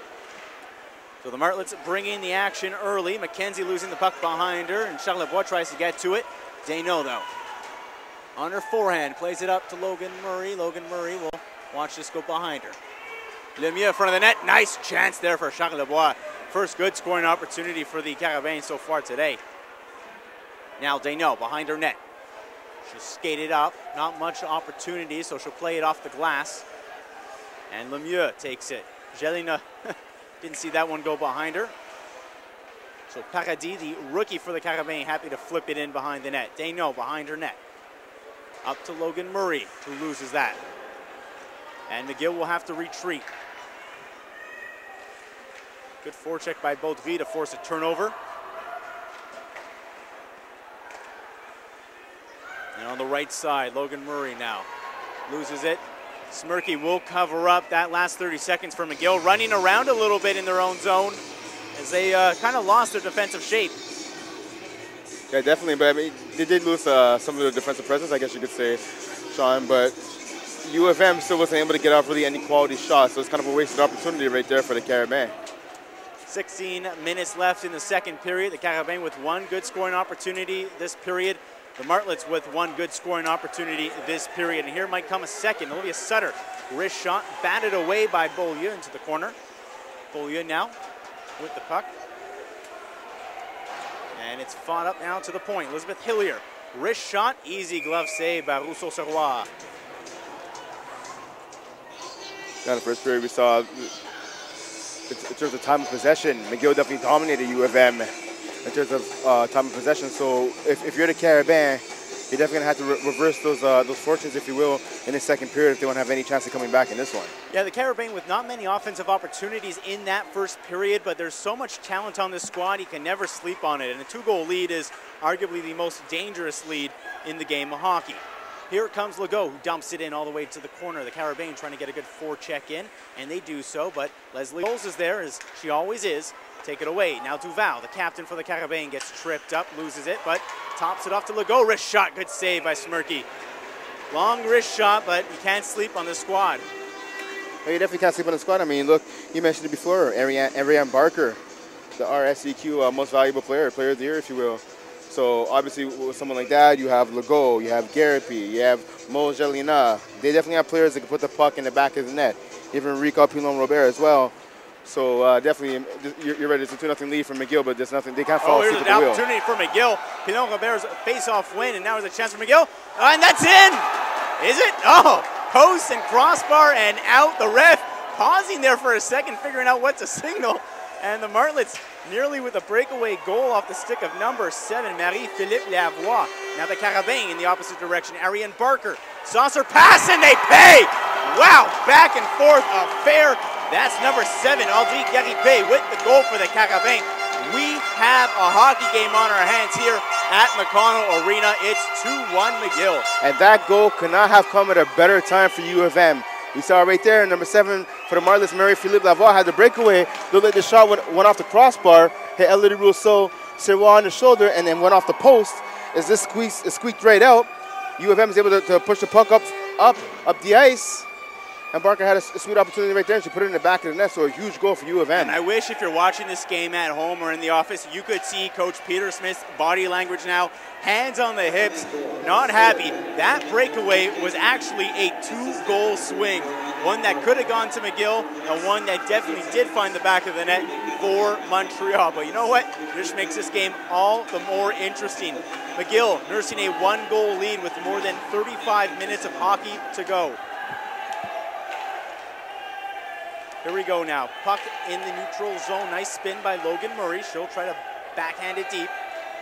So the Martlets bringing the action early. McKenzie losing the puck behind her, and Charlebois tries to get to it. Daigneault, though, on her forehand, plays it up to Logan Murray. Logan Murray will watch this go behind her. Lemieux in front of the net. Nice chance there for Charlebois. First good scoring opportunity for the Carabins so far today. Now Daigneault behind her net. She'll skate it up. Not much opportunity, so she'll play it off the glass. And Lemieux takes it. Jelena didn't see that one go behind her. So Paradis, the rookie for the Carabins, happy to flip it in behind the net. Daigneault behind her net. Up to Logan Murray, who loses that. And McGill will have to retreat. Good forecheck by Baudry to force a turnover. And on the right side, Logan Murray now loses it. Smirky will cover up that last 30 seconds for McGill, running around a little bit in their own zone as they kind of lost their defensive shape. Yeah, definitely, but I mean, they did lose some of their defensive presence, I guess you could say, Sean, but U of M still wasn't able to get off really any quality shots, so it's kind of a wasted opportunity right there for the Carabins. 16 minutes left in the second period. The Carabins with one good scoring opportunity this period. The Martlets with one good scoring opportunity this period. And here might come a second. Olivia Sutter, wrist shot, batted away by Beaulieu into the corner. Beaulieu now with the puck. And it's fought up now to the point. Elizabeth Hillier, wrist shot, easy glove save by Rousseau-Sirois. Now in the first period we saw, in terms of time of possession, McGill definitely dominated U of M in terms of time of possession. So if you're the Carabins, you're definitely going to have to reverse those fortunes, if you will, in the second period if they want to have any chance of coming back in this one. Yeah, the Carabins with not many offensive opportunities in that first period, but there's so much talent on this squad, you can never sleep on it. And a 2-goal lead is arguably the most dangerous lead in the game of hockey. Here comes Legault, who dumps it in all the way to the corner. The Carabins trying to get a good forecheck in, and they do so, but Leslie Oles is there, as she always is. Take it away. Now Duval, the captain for the Carabins, gets tripped up, loses it, but tops it off to Legault. Wrist shot, good save by Smirky. Long wrist shot, but you can't sleep on the squad. Well, you definitely can't sleep on the squad. I mean, look, you mentioned it before, Ariane Barker, the RSEQ most valuable player of the year, if you will. So obviously with someone like that, you have Legault, you have Garapi, you have Mo Jelena. They definitely have players that can put the puck in the back of the net. Even Rico Pilon Robert as well. So definitely, you're right. It's a 2-0 lead for McGill, but there's nothing. They can't fall asleep at the wheel. Here's an opportunity for McGill. Pilon Robert's face-off win, and now there's a chance for McGill. And that's in! Is it? Oh, post and crossbar and out. The ref pausing there for a second, figuring out what to signal. And the Martlets nearly with a breakaway goal off the stick of number 7, Marie-Philippe Lavoie. Now the Carabins in the opposite direction. Ariane Barker. Saucer pass, and they pay! Wow, back and forth affair. That's number 7, Audrey Garipé with the goal for the Carabins. We have a hockey game on our hands here at McConnell Arena. It's 2-1 McGill. And that goal could not have come at a better time for U of M. We saw it right there, number 7 for the Martlets, Marie-Philippe Lavoie had the breakaway. Looked like the shot went off the crossbar, hit Elodie Rousseau-Sirois on the shoulder, and then went off the post. As this squeaked right out, U of M is able to push the puck up the ice. And Barker had a sweet opportunity right there. She put it in the back of the net, so a huge goal for U of M. And I wish if you're watching this game at home or in the office, you could see Coach Peter Smith's body language now. Hands on the hips, not happy. That breakaway was actually a 2-goal swing. One that could have gone to McGill, and one that definitely did find the back of the net for Montreal. But you know what? This makes this game all the more interesting. McGill nursing a 1-goal lead with more than 35 minutes of hockey to go. Here we go now. Puck in the neutral zone. Nice spin by Logan Murray. She'll try to backhand it deep.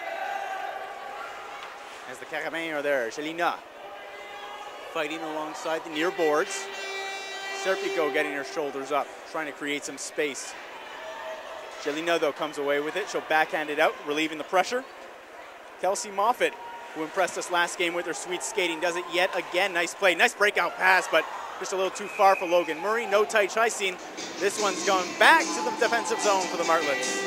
As the Carabins are there. Jelena fighting alongside the near boards. Serpico getting her shoulders up, trying to create some space. Jelena, though, comes away with it. She'll backhand it out, relieving the pressure. Kelsey Moffitt, who impressed us last game with her sweet skating, does it yet again. Nice play, nice breakout pass, but just a little too far for Logan Murray. No tight chasing. This one's gone back to the defensive zone for the Martlets.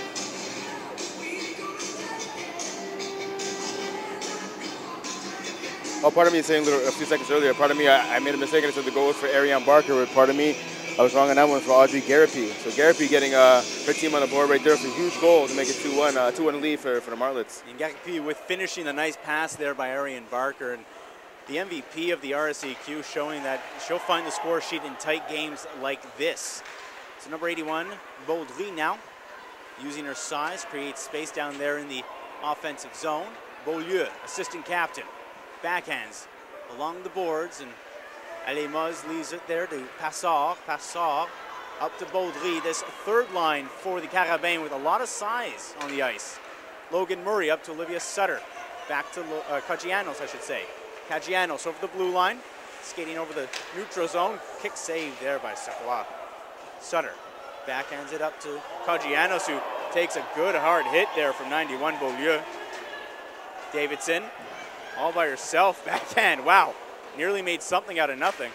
Oh, part of me is saying a few seconds earlier, part of me, I made a mistake and said the goal was for Ariane Barker, but part of me, I was wrong on that one for Audrey Garipé. So Garipé getting her team on the board right there for a huge goal to make it 2-1, 2-1 lead for the Martlets. And Garipé with finishing the nice pass there by Ariane Barker. And the MVP of the RSEQ showing that she'll find the score sheet in tight games like this. So number 81, Baudry now, using her size, creates space down there in the offensive zone. Beaulieu, assistant captain, backhands along the boards, and Alemos leaves it there to Passard. Passard up to Baudry, this third line for the Carabins with a lot of size on the ice. Logan Murray up to Olivia Sutter, back to Caggianos, I should say. Caggianos over the blue line, skating over the neutral zone. Kick save there by Sirois. Sutter backhands it up to Caggianos, who takes a good hard hit there from 91, Beaulieu. Davidson, all by herself, backhand. Wow, nearly made something out of nothing.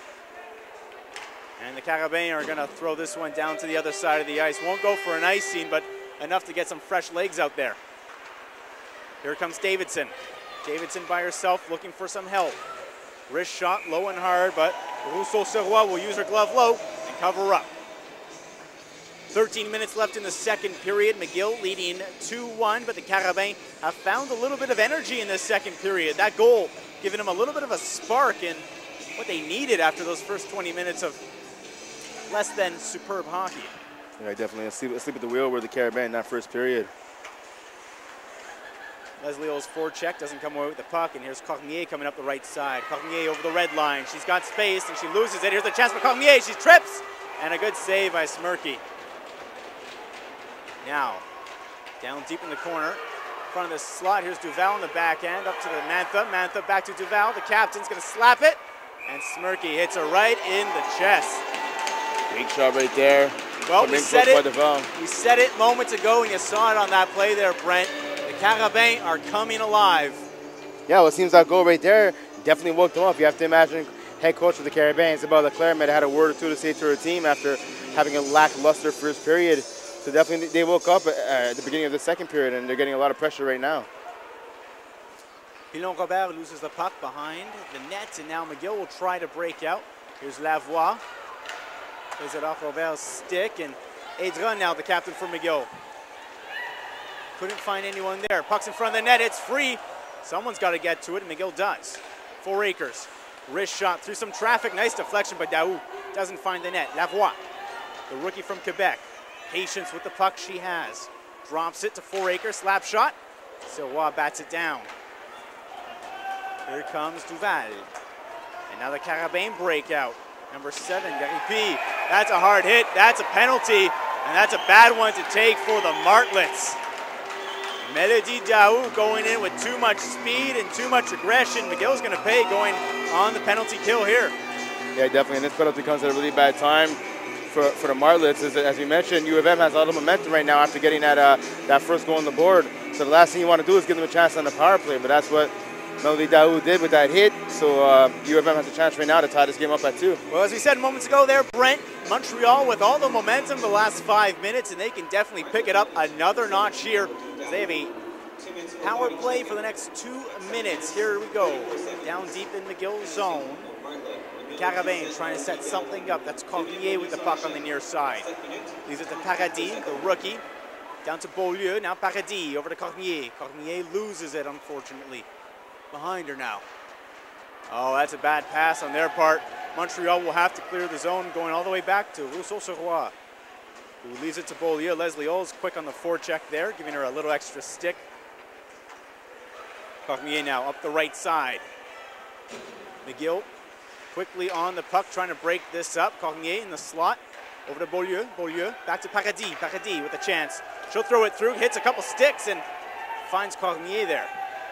And the Carabins are going to throw this one down to the other side of the ice. Won't go for an icing, but enough to get some fresh legs out there. Here comes Davidson. Davidson by herself looking for some help. Wrist shot low and hard, but Rousseau-Sirois will use her glove low and cover up. 13 minutes left in the second period. McGill leading 2-1, but the Carabins have found a little bit of energy in this second period. That goal giving them a little bit of a spark in what they needed after those first 20 minutes of less than superb hockey. Yeah, definitely asleep at the wheel were the Carabins in that first period. Leslie O's forecheck doesn't come away with the puck, and here's Cormier coming up the right side. Cormier over the red line. She's got space, and she loses it. Here's the chance for Cormier. She trips, and a good save by Smirky. Now, down deep in the corner, in front of the slot. Here's Duval on the backhand, up to the Mantha. Mantha back to Duval. The captain's going to slap it, and Smirky hits her right in the chest. Big shot right there. Well, we said it moments ago, and you saw it on that play there, Brent. The Carabins are coming alive. Yeah, well, it seems that goal right there definitely woke them up. You have to imagine head coach of the Carabins, Isabelle Leclerc, might have had a word or two to say to her team after having a lackluster first period. So definitely they woke up at the beginning of the second period, and they're getting a lot of pressure right now. Pilon Robert loses the puck behind the net, and now McGill will try to break out. Here's Lavoie. Plays it off Robert's stick, and Edron now the captain for McGill. Couldn't find anyone there. Puck's in front of the net. It's free. Someone's got to get to it, and McGill does. 4 acres. Wrist shot through some traffic. Nice deflection, but Daou doesn't find the net. Lavoie the rookie from Quebec. Patience with the puck she has. Drops it to Foraker, slap shot. Sirois bats it down. Here comes Duval. And now the Carabin breakout. Number 7, Garipi. That's a hard hit, that's a penalty, and that's a bad one to take for the Martlets. Melody Daou going in with too much speed and too much aggression. McGill's going to pay going on the penalty kill here. Yeah, definitely, and this penalty comes at a really bad time for the Martlets. As we mentioned, U of M has a lot of momentum right now after getting that first goal on the board. So the last thing you want to do is give them a chance on the power play, but that's what Melody Daou did with that hit. So U of M has a chance right now to tie this game up at 2. Well, as we said moments ago there, Brent, Montreal with all the momentum the last 5 minutes, and they can definitely pick it up another notch here. They have a power play for the next 2 minutes. Here we go. Down deep in McGill's zone. Carabin trying to set something up. That's Cormier with the puck on the near side. Leaves it to Paradis, the rookie. Down to Beaulieu. Now Paradis over to Cormier. Cormier loses it, unfortunately. Behind her now. Oh, that's a bad pass on their part. Montreal will have to clear the zone, going all the way back to Rousseau-Sirois, who leaves it to Beaulieu. Leslie Oles quick on the forecheck there, giving her a little extra stick. Cormier now up the right side. McGill quickly on the puck, trying to break this up. Cormier in the slot. Over to Beaulieu. Beaulieu back to Paradis. Paradis with a chance. She'll throw it through, hits a couple sticks, and finds Cormier there.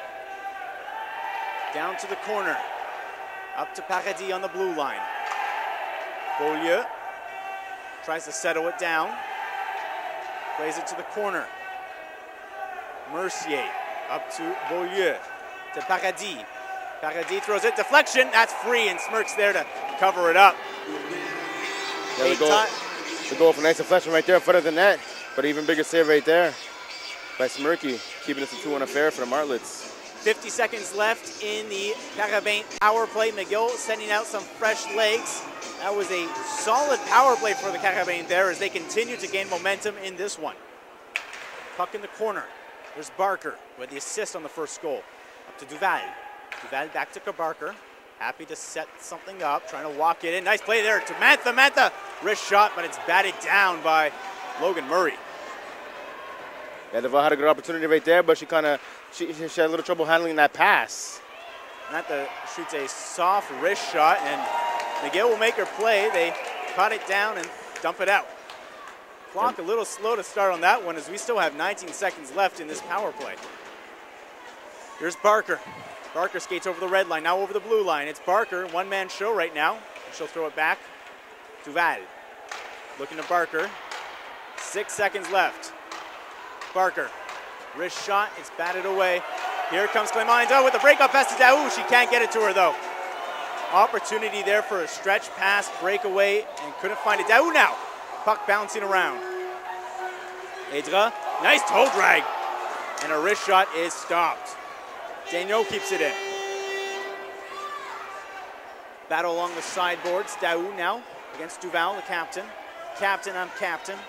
Down to the corner. Up to Paradis on the blue line. Beaulieu tries to settle it down. Plays it to the corner. Mercier up to Beaulieu. To Paradis. Paradis throws it. Deflection. That's free, and Smirk's there to cover it up. Yeah, the goal for nice deflection right there in front of the net. But even bigger save right there by Smirky, keeping this a 2-1 affair for the Martlets. 50 seconds left in the Carabin power play. McGill sending out some fresh legs. That was a solid power play for the Carabin there as they continue to gain momentum in this one. Puck in the corner. There's Barker with the assist on the first goal. Up to Duval. Duval back to Barker. Happy to set something up, trying to walk it in. Nice play there to Mantha. Mantha, wrist shot, but it's batted down by Logan Murray. Yeah, Duval had a good opportunity right there, but she had a little trouble handling that pass. Mantha shoots a soft wrist shot, and McGill will make her play. They cut it down and dump it out. Clock a little slow to start on that one as we still have 19 seconds left in this power play. Here's Barker. Barker skates over the red line, now over the blue line. It's Barker, one-man show right now. She'll throw it back. Duval looking to Barker. 6 seconds left. Barker, wrist shot, it's batted away. Here comes Clemente with the breakup pass to Daou. She can't get it to her though. Opportunity there for a stretch pass, breakaway, and couldn't find it. Daou now, puck bouncing around. Edra, nice toe drag, and a wrist shot is stopped. Daniel keeps it in. Battle along the sideboards. Daou now against Duval, the captain. Captain on captain.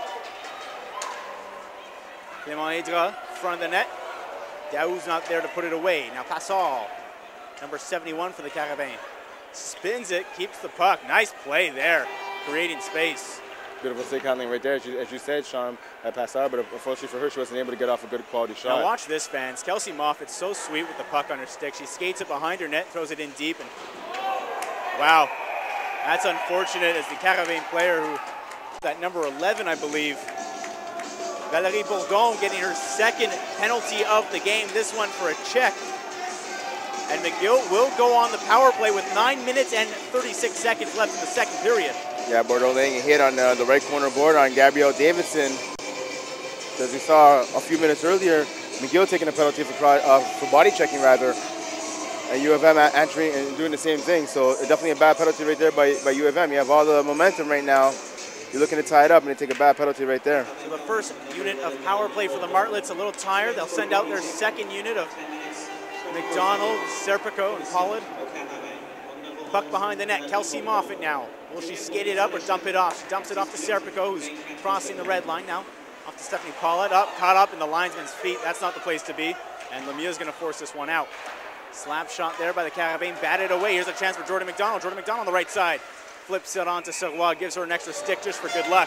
Clément Edra, front of the net. Daou's not there to put it away. Now Passal, number 71 for the Carabin. Spins it, keeps the puck. Nice play there, creating space. Beautiful stick handling right there, as you said, Sean, at Passal, but unfortunately for her, she wasn't able to get off a good quality shot. Now watch this, fans. Kelsey Moffat's so sweet with the puck on her stick. She skates it behind her net, throws it in deep, and wow, that's unfortunate as the Carabin player who, that number 11, I believe, Valérie Bourdon getting her second penalty of the game, this one for a check. And McGill will go on the power play with 9 minutes and 36 seconds left in the second period. Yeah, Bordeaux laying a hit on the right corner board on Gabrielle Davidson. As we saw a few minutes earlier, McGill taking a penalty for body checking rather, and U of M entering and doing the same thing. So definitely a bad penalty right there by U of M. You have all the momentum right now. You're looking to tie it up, and they take a bad penalty right there. So the first unit of power play for the Martlets a little tired. They'll send out their second unit of McDonald, Serpico, and Pollard. Puck behind the net. Kelsey Moffat now. Will she skate it up or dump it off? She dumps it off to Serpico, who's crossing the red line now. Off to Stephanie Pollard. Caught up in the linesman's feet. That's not the place to be. And Lemieux's going to force this one out. Slap shot there by the Carabin. Batted away. Here's a chance for Jordan McDonald. Jordan McDonald on the right side. Flips it on to Sirois, gives her an extra stick just for good luck.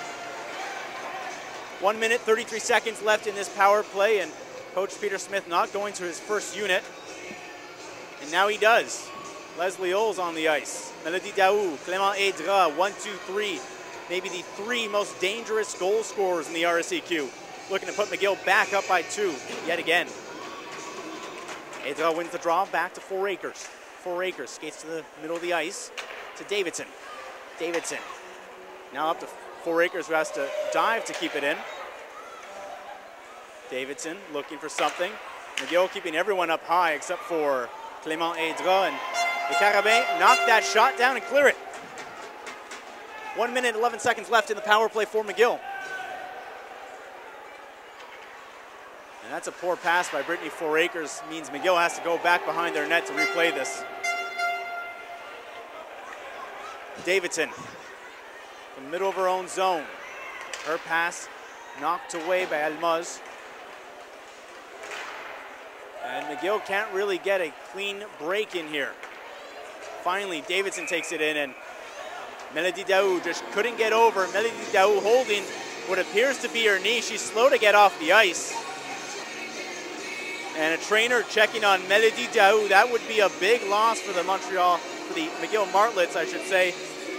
1 minute, 33 seconds left in this power play, and Coach Peter Smith not going to his first unit. And now he does. Leslie Oles on the ice. Melody Daou, Clément Aydra, 1, 2, 3. Maybe the 3 most dangerous goal scorers in the RSEQ. Looking to put McGill back up by 2 yet again. Aydra wins the draw back to 4 Acres. 4 Acres skates to the middle of the ice to Davidson. Davidson now up to 4 Acres, who has to dive to keep it in. Davidson looking for something. McGill keeping everyone up high except for Clément Aydra, and the Carabins knock that shot down and clear it. 1 minute, 11 seconds left in the power play for McGill. And that's a poor pass by Brittany 4 Acres. Means McGill has to go back behind their net to replay this. Davidson, in the middle of her own zone. Her pass knocked away by Almaz. And McGill can't really get a clean break in here. Finally, Davidson takes it in, and Melody Daou just couldn't get over. Melody Daou holding what appears to be her knee. She's slow to get off the ice. And a trainer checking on Melody Daou. That would be a big loss for the McGill Martlets, I should say.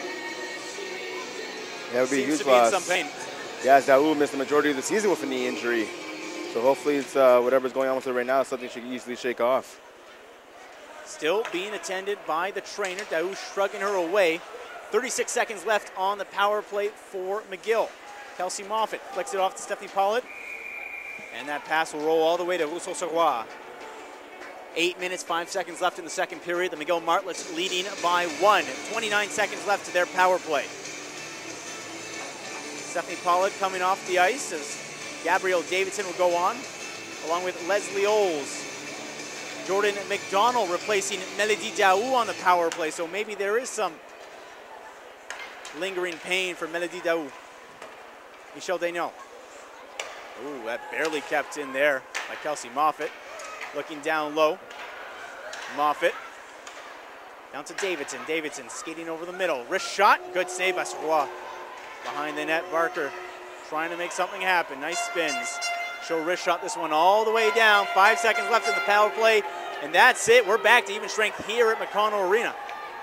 That would be a Seems huge to be in loss. some pain. Yeah, Daou missed the majority of the season with a knee injury. So hopefully it's whatever's going on with her right now is something she can easily shake off. Still being attended by the trainer. Daou shrugging her away. 36 seconds left on the power play for McGill. Kelsey Moffitt flicks it off to Stephanie Pollitt. And that pass will roll all the way to Rousseau-Sirois. 8 minutes, 5 seconds left in the second period. The McGill Martlets leading by 1. 29 seconds left to their power play. Stephanie Pollitt coming off the ice as Gabrielle Davidson will go on, along with Leslie Oles. Jordan McDonald replacing Melody Daou on the power play, so maybe there is some lingering pain for Melody Daou. Michelle Daignon. Ooh, that barely kept in there by Kelsey Moffitt. Looking down low. Moffitt down to Davidson. Davidson skating over the middle. Wrist shot. Good save by Sirois. Behind the net, Barker trying to make something happen. Nice spins. Show wrist shot this one all the way down. 5 seconds left in the power play. And that's it. We're back to even strength here at McConnell Arena.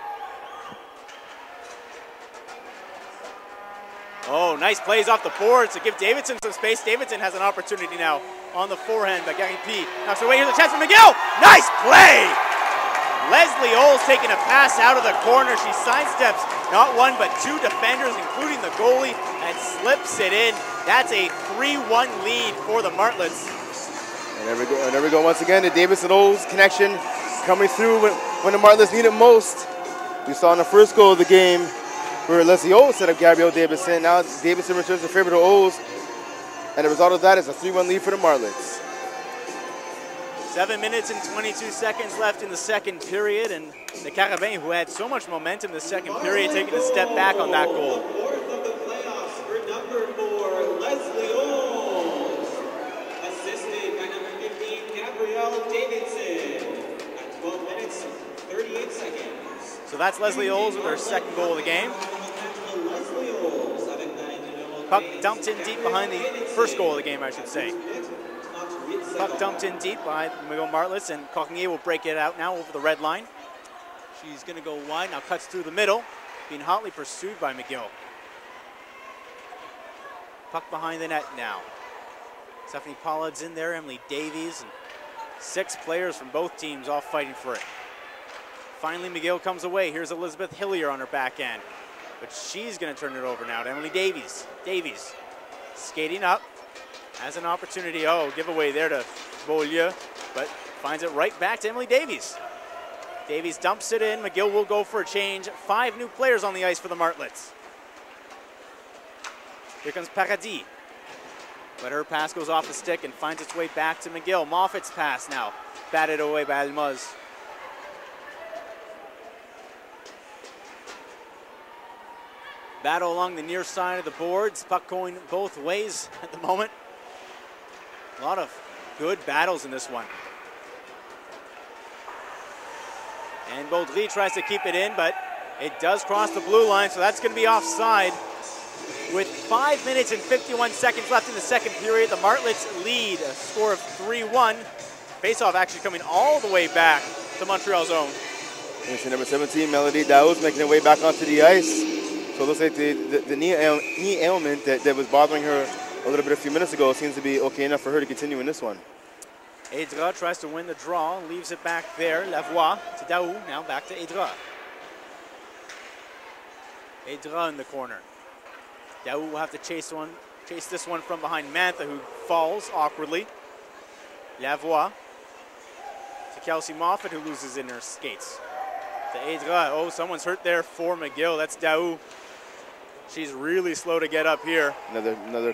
Oh, nice plays off the boards to give Davidson some space. Davidson has an opportunity now on the forehand by Gary P. Knocks away. Here's a chance for McGill. Nice play! Leslie Oles taking a pass out of the corner. She sidesteps not one but 2 defenders, including the goalie, and slips it in. That's a 3-1 lead for the Martlets. And there we go once again. The Davidson-Oles connection coming through when the Martlets need it most. We saw in the first goal of the game where Leslie Oles set up Gabrielle Davidson. Now Davidson returns the favor to Oles. And the result of that is a 3-1 lead for the Martlets. 7 minutes and 22 seconds left in the second period, and the Carabins, who had so much momentum in the second period, taking a step back on that goal. Fourth of the playoffs for number 4, Leslie Oles. Assisted by number 15, Gabrielle Davidson. At 12 minutes, 38 seconds. So that's Leslie Oles with her second goal of the game. Puck dumped in deep behind the first goal of the game, I should say. Puck dumped in deep by McGill Martlets, and Cocknier will break it out now over the red line. She's going to go wide, now cuts through the middle, being hotly pursued by McGill. Puck behind the net now. Stephanie Pollard's in there, Emily Davies, and 6 players from both teams all fighting for it. Finally, McGill comes away. Here's Elizabeth Hillier on her back end, but she's going to turn it over now to Emily Davies. Davies skating up. Has an opportunity, giveaway there to Beaulieu, but finds it right back to Emily Davies. Davies dumps it in. McGill will go for a change. 5 new players on the ice for the Martlets. Here comes Paradis. But her pass goes off the stick and finds its way back to McGill. Moffitt's pass now, batted away by Almaz. Battle along the near side of the boards. Puck going both ways at the moment. A lot of good battles in this one. And Baudry tries to keep it in, but It does cross the blue line, so that's going to be offside. With 5 minutes and 51 seconds left in the second period, the Martlets lead a score of 3-1. Faceoff actually coming all the way back to Montreal zone. And it's number 17, Melody Daouz, making her way back onto the ice. So it looks like the knee ailment that was bothering her a little bit a few minutes ago seems to be okay enough for her to continue in this one. Edra tries to win the draw, leaves it back there. Lavoie to Daou, now back to Edra. Edra in the corner. Daou will have to chase this one from behind Mantha, who falls awkwardly. Lavoie to Kelsey Moffat, who loses in her skates. To Edra. Oh, someone's hurt there for McGill. That's Daou. She's really slow to get up here. Another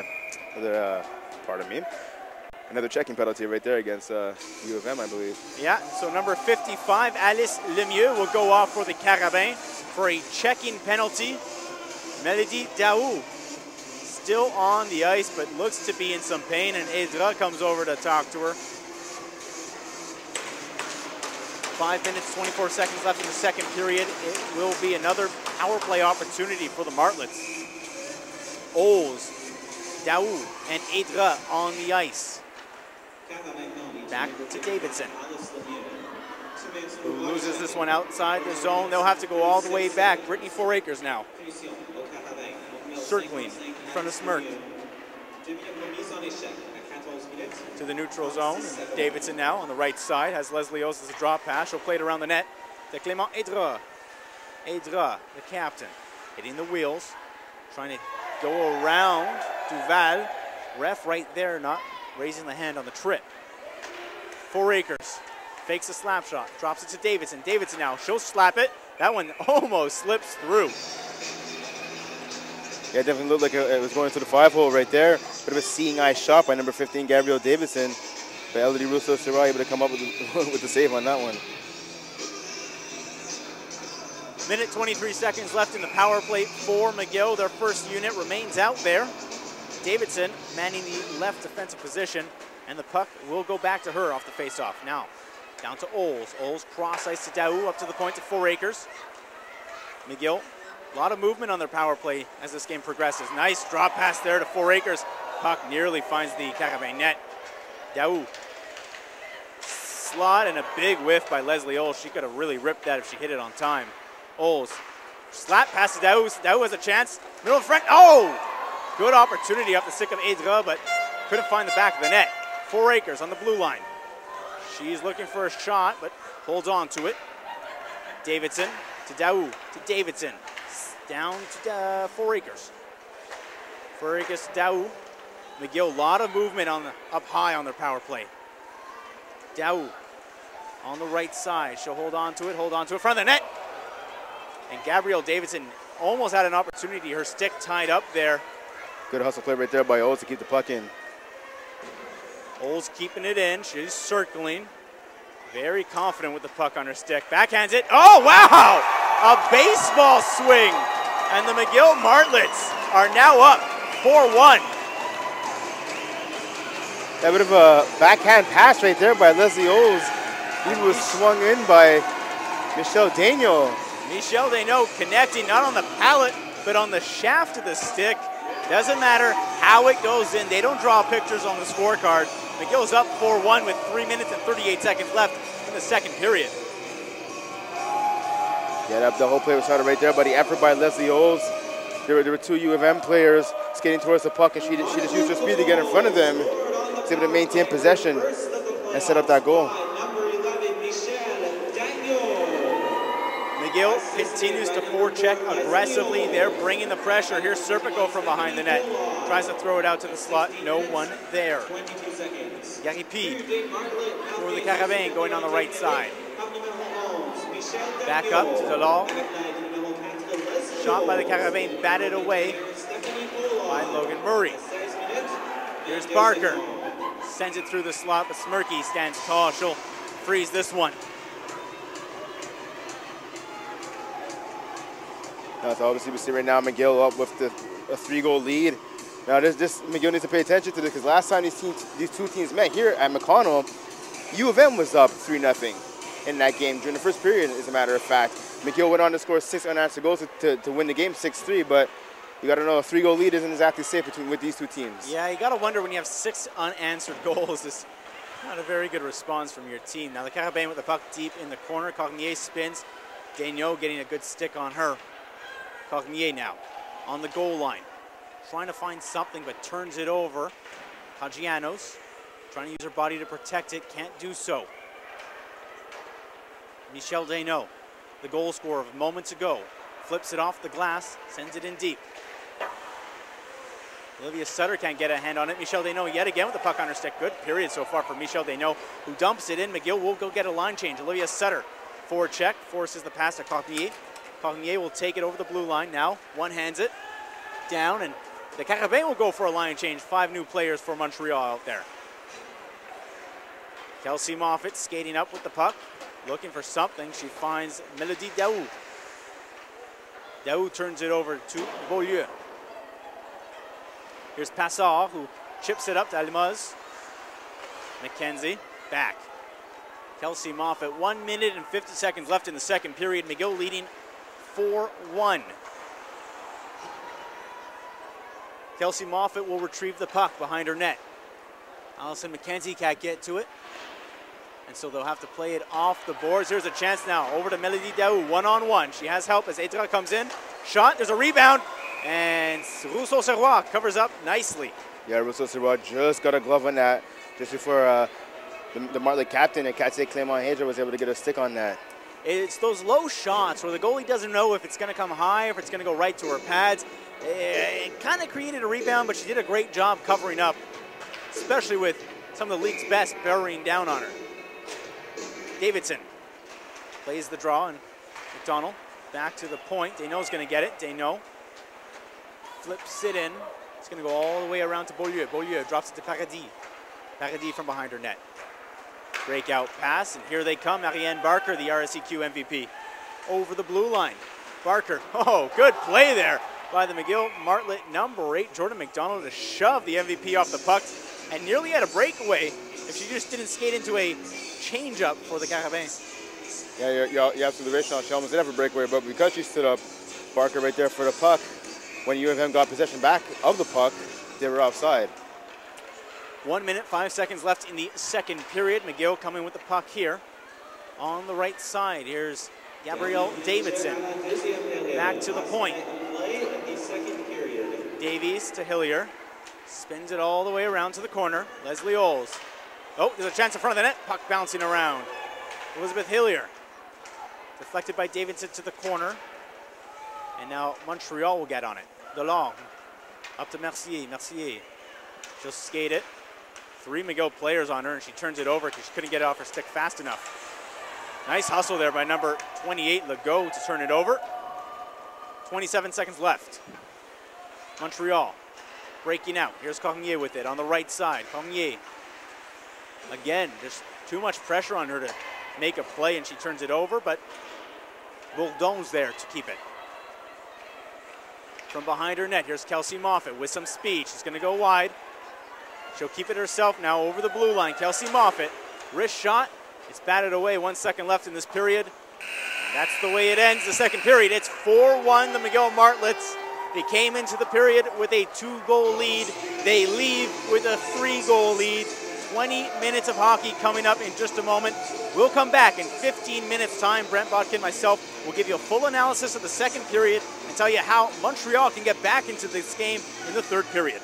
checking penalty right there against U of M, I believe. Yeah, so number 55, Alice Lemieux, will go off for the Carabins for a checking penalty. Melody Daou still on the ice, but looks to be in some pain, and Edra comes over to talk to her. 5 minutes, 24 seconds left in the second period. It will be another power play opportunity for the Martlets. Oles, Daou, and Edra on the ice. Back to Davidson, who loses this one outside the zone. They'll have to go all the way back. Brittany Fouracres now, circling in front of Smirk. To the neutral zone. And Davidson now on the right side has Leslie O's as a drop pass. She'll play it around the net to Clément Edra. Edra, the captain, hitting the wheels, trying to go around Duval. Ref right there, not raising the hand on the trip. Fouracres fakes a slap shot, drops it to Davidson. Davidson now, she'll slap it. That one almost slips through. Yeah, it definitely looked like it was going to the 5-hole right there. Bit of a seeing eye shot by number 15, Gabrielle Davidson. But Elodie Rousseau-Sera able to come up with the save on that one. Minute 23 seconds left in the power play for McGill. Their first unit remains out there. Davidson manning the left defensive position, and the puck will go back to her off the faceoff. Now, down to Oles. Oles cross ice to Daou, up to the point to Fouracres. McGill, a lot of movement on their power play as this game progresses. Nice drop pass there to Fouracres. Puck nearly finds the Carabin net. Daou. Slot and a big whiff by Leslie Oles. She could have really ripped that if she hit it on time. Oles. Slap pass to Daou. Daou has a chance. Middle of front. Oh! Good opportunity off the stick of Edra, but couldn't find the back of the net. Fouracres on the blue line. She's looking for a shot, but holds on to it. Davidson to Daou to Davidson. Down to Fouracres. Fouracres to Daou. McGill, a lot of movement up high on their power play. Daou on the right side. She'll hold on to it front of the net. And Gabrielle Davidson almost had an opportunity. Her stick tied up there. Good hustle play right there by Oles to keep the puck in. Oles keeping it in. She's circling. Very confident with the puck on her stick. Backhands it. Oh, wow! A baseball swing. And the McGill Martlets are now up 4-1. That bit of a backhand pass right there by Leslie Oles. He was swung in by Michelle Daigneault. Michelle Daigneault connecting not on the pallet, but on the shaft of the stick. Doesn't matter how it goes in. They don't draw pictures on the scorecard. McGill's up 4-1 with 3 minutes and 38 seconds left in the second period. Yeah, the whole play was started right there by the effort by Leslie Oles. There were two U of M players skating towards the puck, and she just used her speed to get in front of them. Was able to maintain possession and set up that goal. McGill continues to forecheck aggressively. They're bringing the pressure. Here's Serpico from behind the net. Tries to throw it out to the slot. No one there. Garipi for the Carabin going on the right side. Back up to Delors. Shot by the Carabin, batted away by Logan Murray. Here's Barker. Sends it through the slot, but Smirky stands tall. She'll freeze this one. So obviously we see right now McGill up with a 3-goal lead. Now this McGill needs to pay attention to this, because last time these two teams met here at McConnell, U of M was up 3-0. in that game during the first period, as a matter of fact. McGill went on to score 6 unanswered goals to win the game 6-3, but you got to know a 3-goal lead isn't exactly safe with these two teams. Yeah, you got to wonder when you have 6 unanswered goals. It's not a very good response from your team. Now the Carabins with the puck deep in the corner. Cognier spins. Daigneault getting a good stick on her. Cognier now on the goal line. Trying to find something, but turns it over. Cagianos trying to use her body to protect it. Can't do so. Michel Daigneault, the goal scorer of moments ago, flips it off the glass, sends it in deep. Olivia Sutter can't get a hand on it. Michel Daigneault yet again with the puck on her stick. Good period so far for Michel Daigneault, who dumps it in. McGill will go get a line change. Olivia Sutter, forward check, forces the pass to Cognier. Cognier will take it over the blue line now. One-hands it down, and the Carabins will go for a line change. 5 new players for Montreal out there. Kelsey Moffitt skating up with the puck, looking for something. She finds Melody Daou. Daou turns it over to Beaulieu. Here's Passard, who chips it up to Almaz. McKenzie back. Kelsey Moffitt, 1 minute and 50 seconds left in the second period. McGill leading 4-1. Kelsey Moffitt will retrieve the puck behind her net. Allison McKenzie can't get to it, and so they'll have to play it off the boards. Here's a chance now over to Melody Daou, one-on-one. She has help as Etra comes in. Shot, there's a rebound, and Rousseau-Serrois covers up nicely. Yeah, Rousseau-Serrois just got a glove on that just before the Martlet captain, Katze Clément-Hedger, was able to get a stick on that. It's those low shots where the goalie doesn't know if it's going to come high, if it's going to go right to her pads. It kind of created a rebound, but she did a great job covering up, especially with some of the league's best bearing down on her. Davidson plays the draw, and McDonald back to the point. Daigneault's going to get it. Daigneault flips it in. It's going to go all the way around to Beaulieu. Beaulieu drops it to Paradis. Paradis from behind her net. Breakout pass, and here they come. Marianne Barker, the RSEQ MVP, over the blue line. Barker, oh, good play there by the McGill Martlet number 8, Jordan McDonald, to shove the MVP off the puck and nearly had a breakaway if she just didn't skate into a change-up for the Carabins. Yeah, you're absolutely right, Sean. She almost did have a breakaway, but because she stood up, Barker right there for the puck, when U of M got possession back of the puck, they were offside. 1 minute, 5 seconds left in the second period. McGill coming with the puck here on the right side. Here's Gabrielle Davidson back to the point. Davies to Hillier. Spins it all the way around to the corner. Leslie Oles. Oh, there's a chance in front of the net. Puck bouncing around. Elizabeth Hillier. Deflected by Davidson to the corner. And now Montreal will get on it. DeLong up to Mercier. Mercier just skate it. 3 McGill players on her, and she turns it over because she couldn't get it off her stick fast enough. Nice hustle there by number 28, Legault, to turn it over. 27 seconds left. Montreal breaking out. Here's Cognier with it on the right side. Cognier. Again, just too much pressure on her to make a play, and she turns it over, but Bourdon's there to keep it. From behind her net, here's Kelsey Moffitt with some speed. She's going to go wide. She'll keep it herself now over the blue line. Kelsey Moffitt, wrist shot. It's batted away. 1 second left in this period. And that's the way it ends the second period. It's 4-1, the McGill Martlets. They came into the period with a 2-goal lead. They leave with a 3-goal lead. 20 minutes of hockey coming up in just a moment. We'll come back in 15 minutes time. Brent Botkin, myself, will give you a full analysis of the second period and tell you how Montreal can get back into this game in the third period.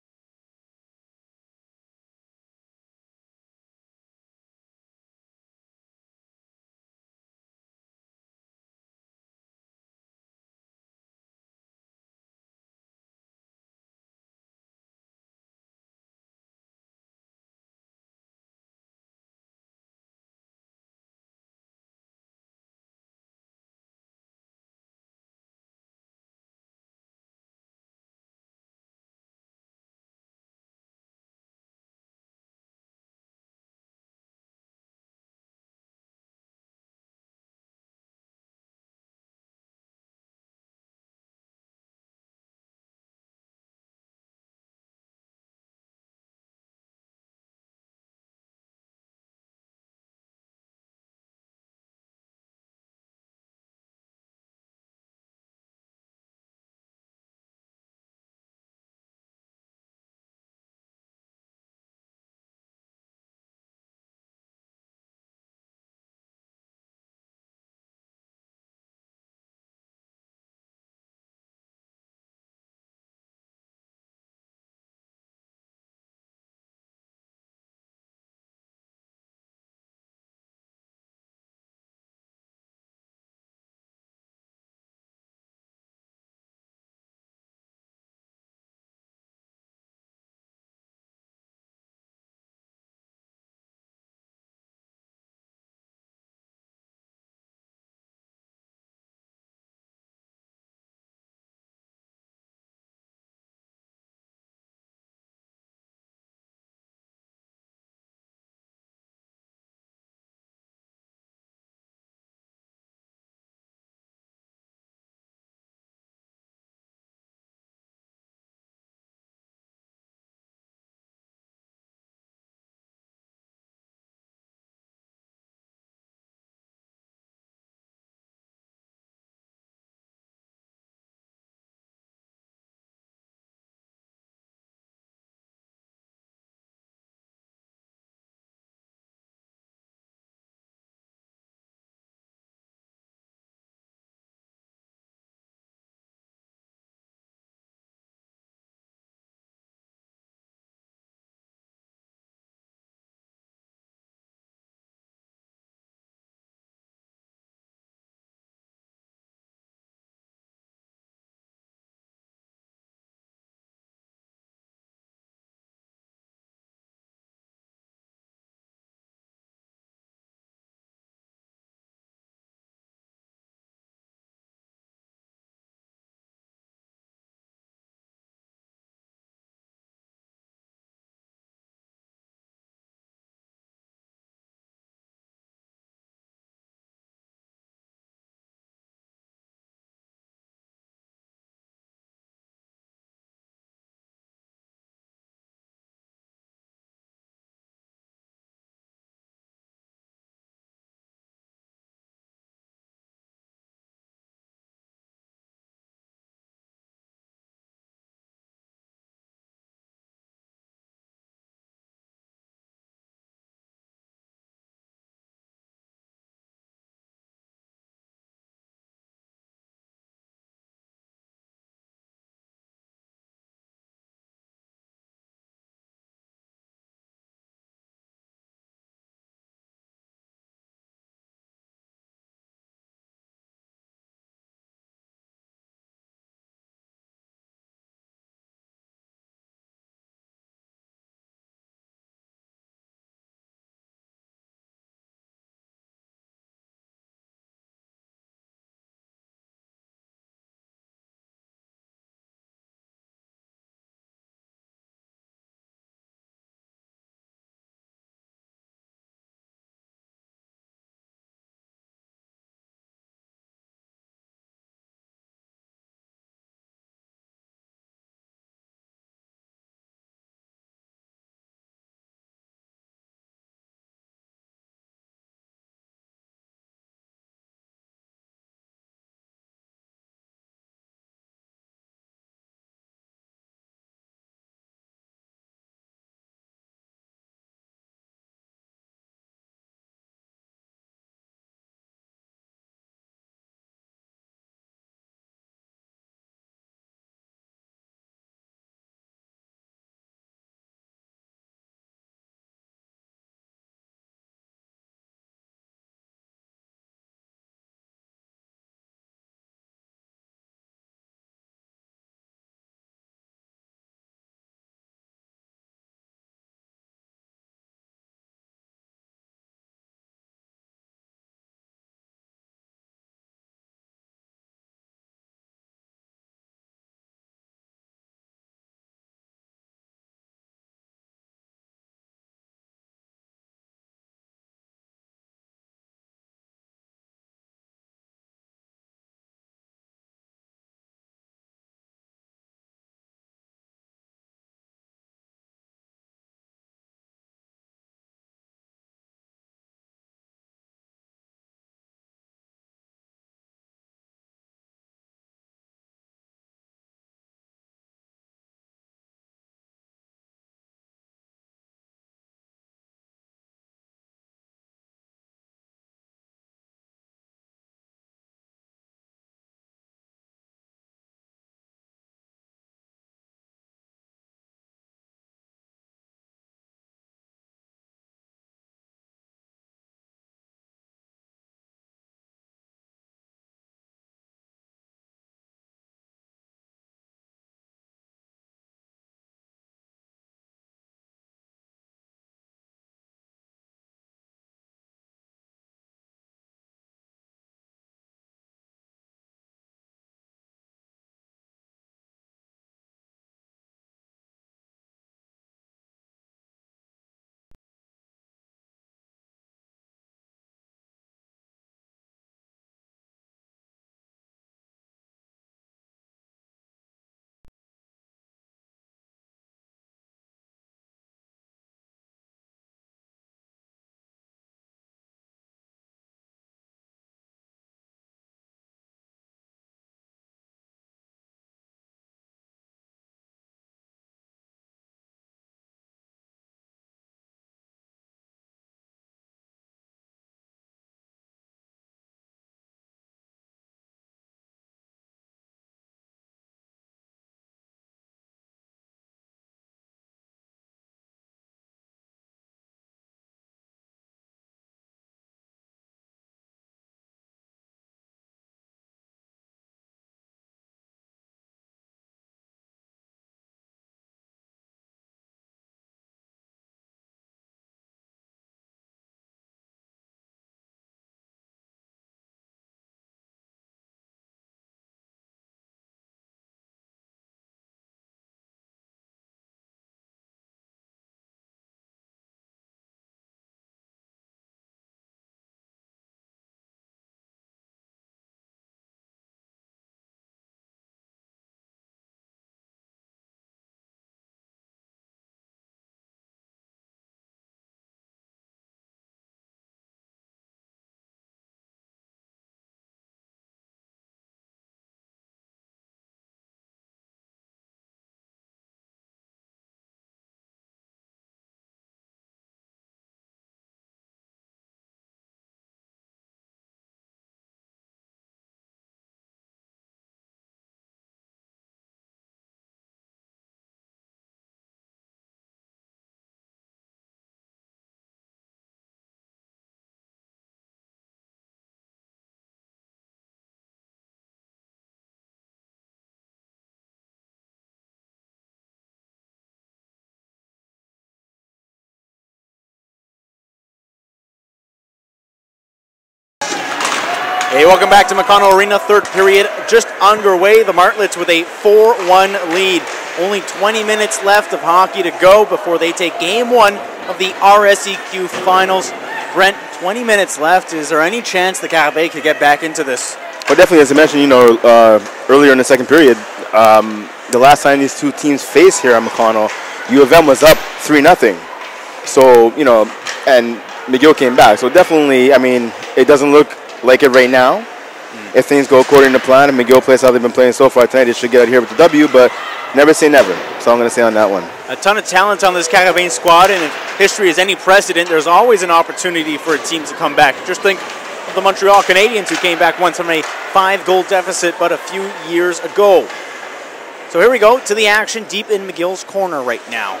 Hey, welcome back to McConnell Arena. Third period just underway. The Martlets with a 4-1 lead. Only 20 minutes left of hockey to go before they take game one of the RSEQ finals. Brent, 20 minutes left. Is there any chance the Carabins could get back into this? Well, definitely, as I mentioned, earlier in the second period, the last time these two teams faced here at McConnell, U of M was up 3-0. So, and McGill came back. So definitely, it doesn't look like it right now. If things go according to plan and McGill plays how they've been playing so far tonight, they should get out here with the W, but never say never. That's all I'm going to say on that one. A ton of talent on this Carabins squad, and if history is any precedent, there's always an opportunity for a team to come back. Just think of the Montreal Canadiens, who came back once from a 5-goal deficit but a few years ago. So here we go to the action deep in McGill's corner right now.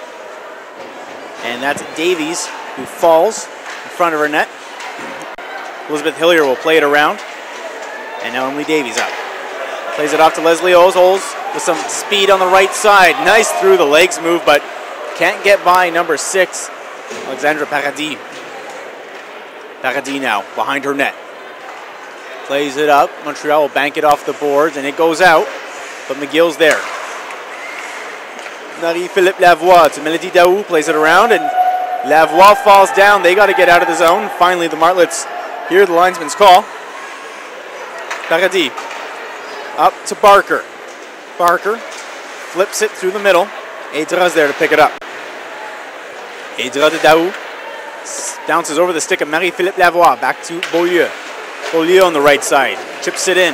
And that's Davies, who falls in front of her net. Elizabeth Hillier will play it around. And now Emily Davies up. Plays it off to Leslie Ozols with some speed on the right side. Nice through the legs move, but can't get by number 6, Alexandra Paradis. Paradis now behind her net. Plays it up. Montreal will bank it off the boards, and it goes out. But McGill's there. Marie-Philippe Lavoie to Melody Daou. Plays it around, and Lavoie falls down. They got to get out of the zone. Finally, the Martlets hear the linesman's call. Paradis up to Barker. Barker flips it through the middle. Adra's there to pick it up. Adra to Daou. Bounces over the stick of Marie-Philippe Lavoie. Back to Beaulieu. Beaulieu on the right side. Chips it in.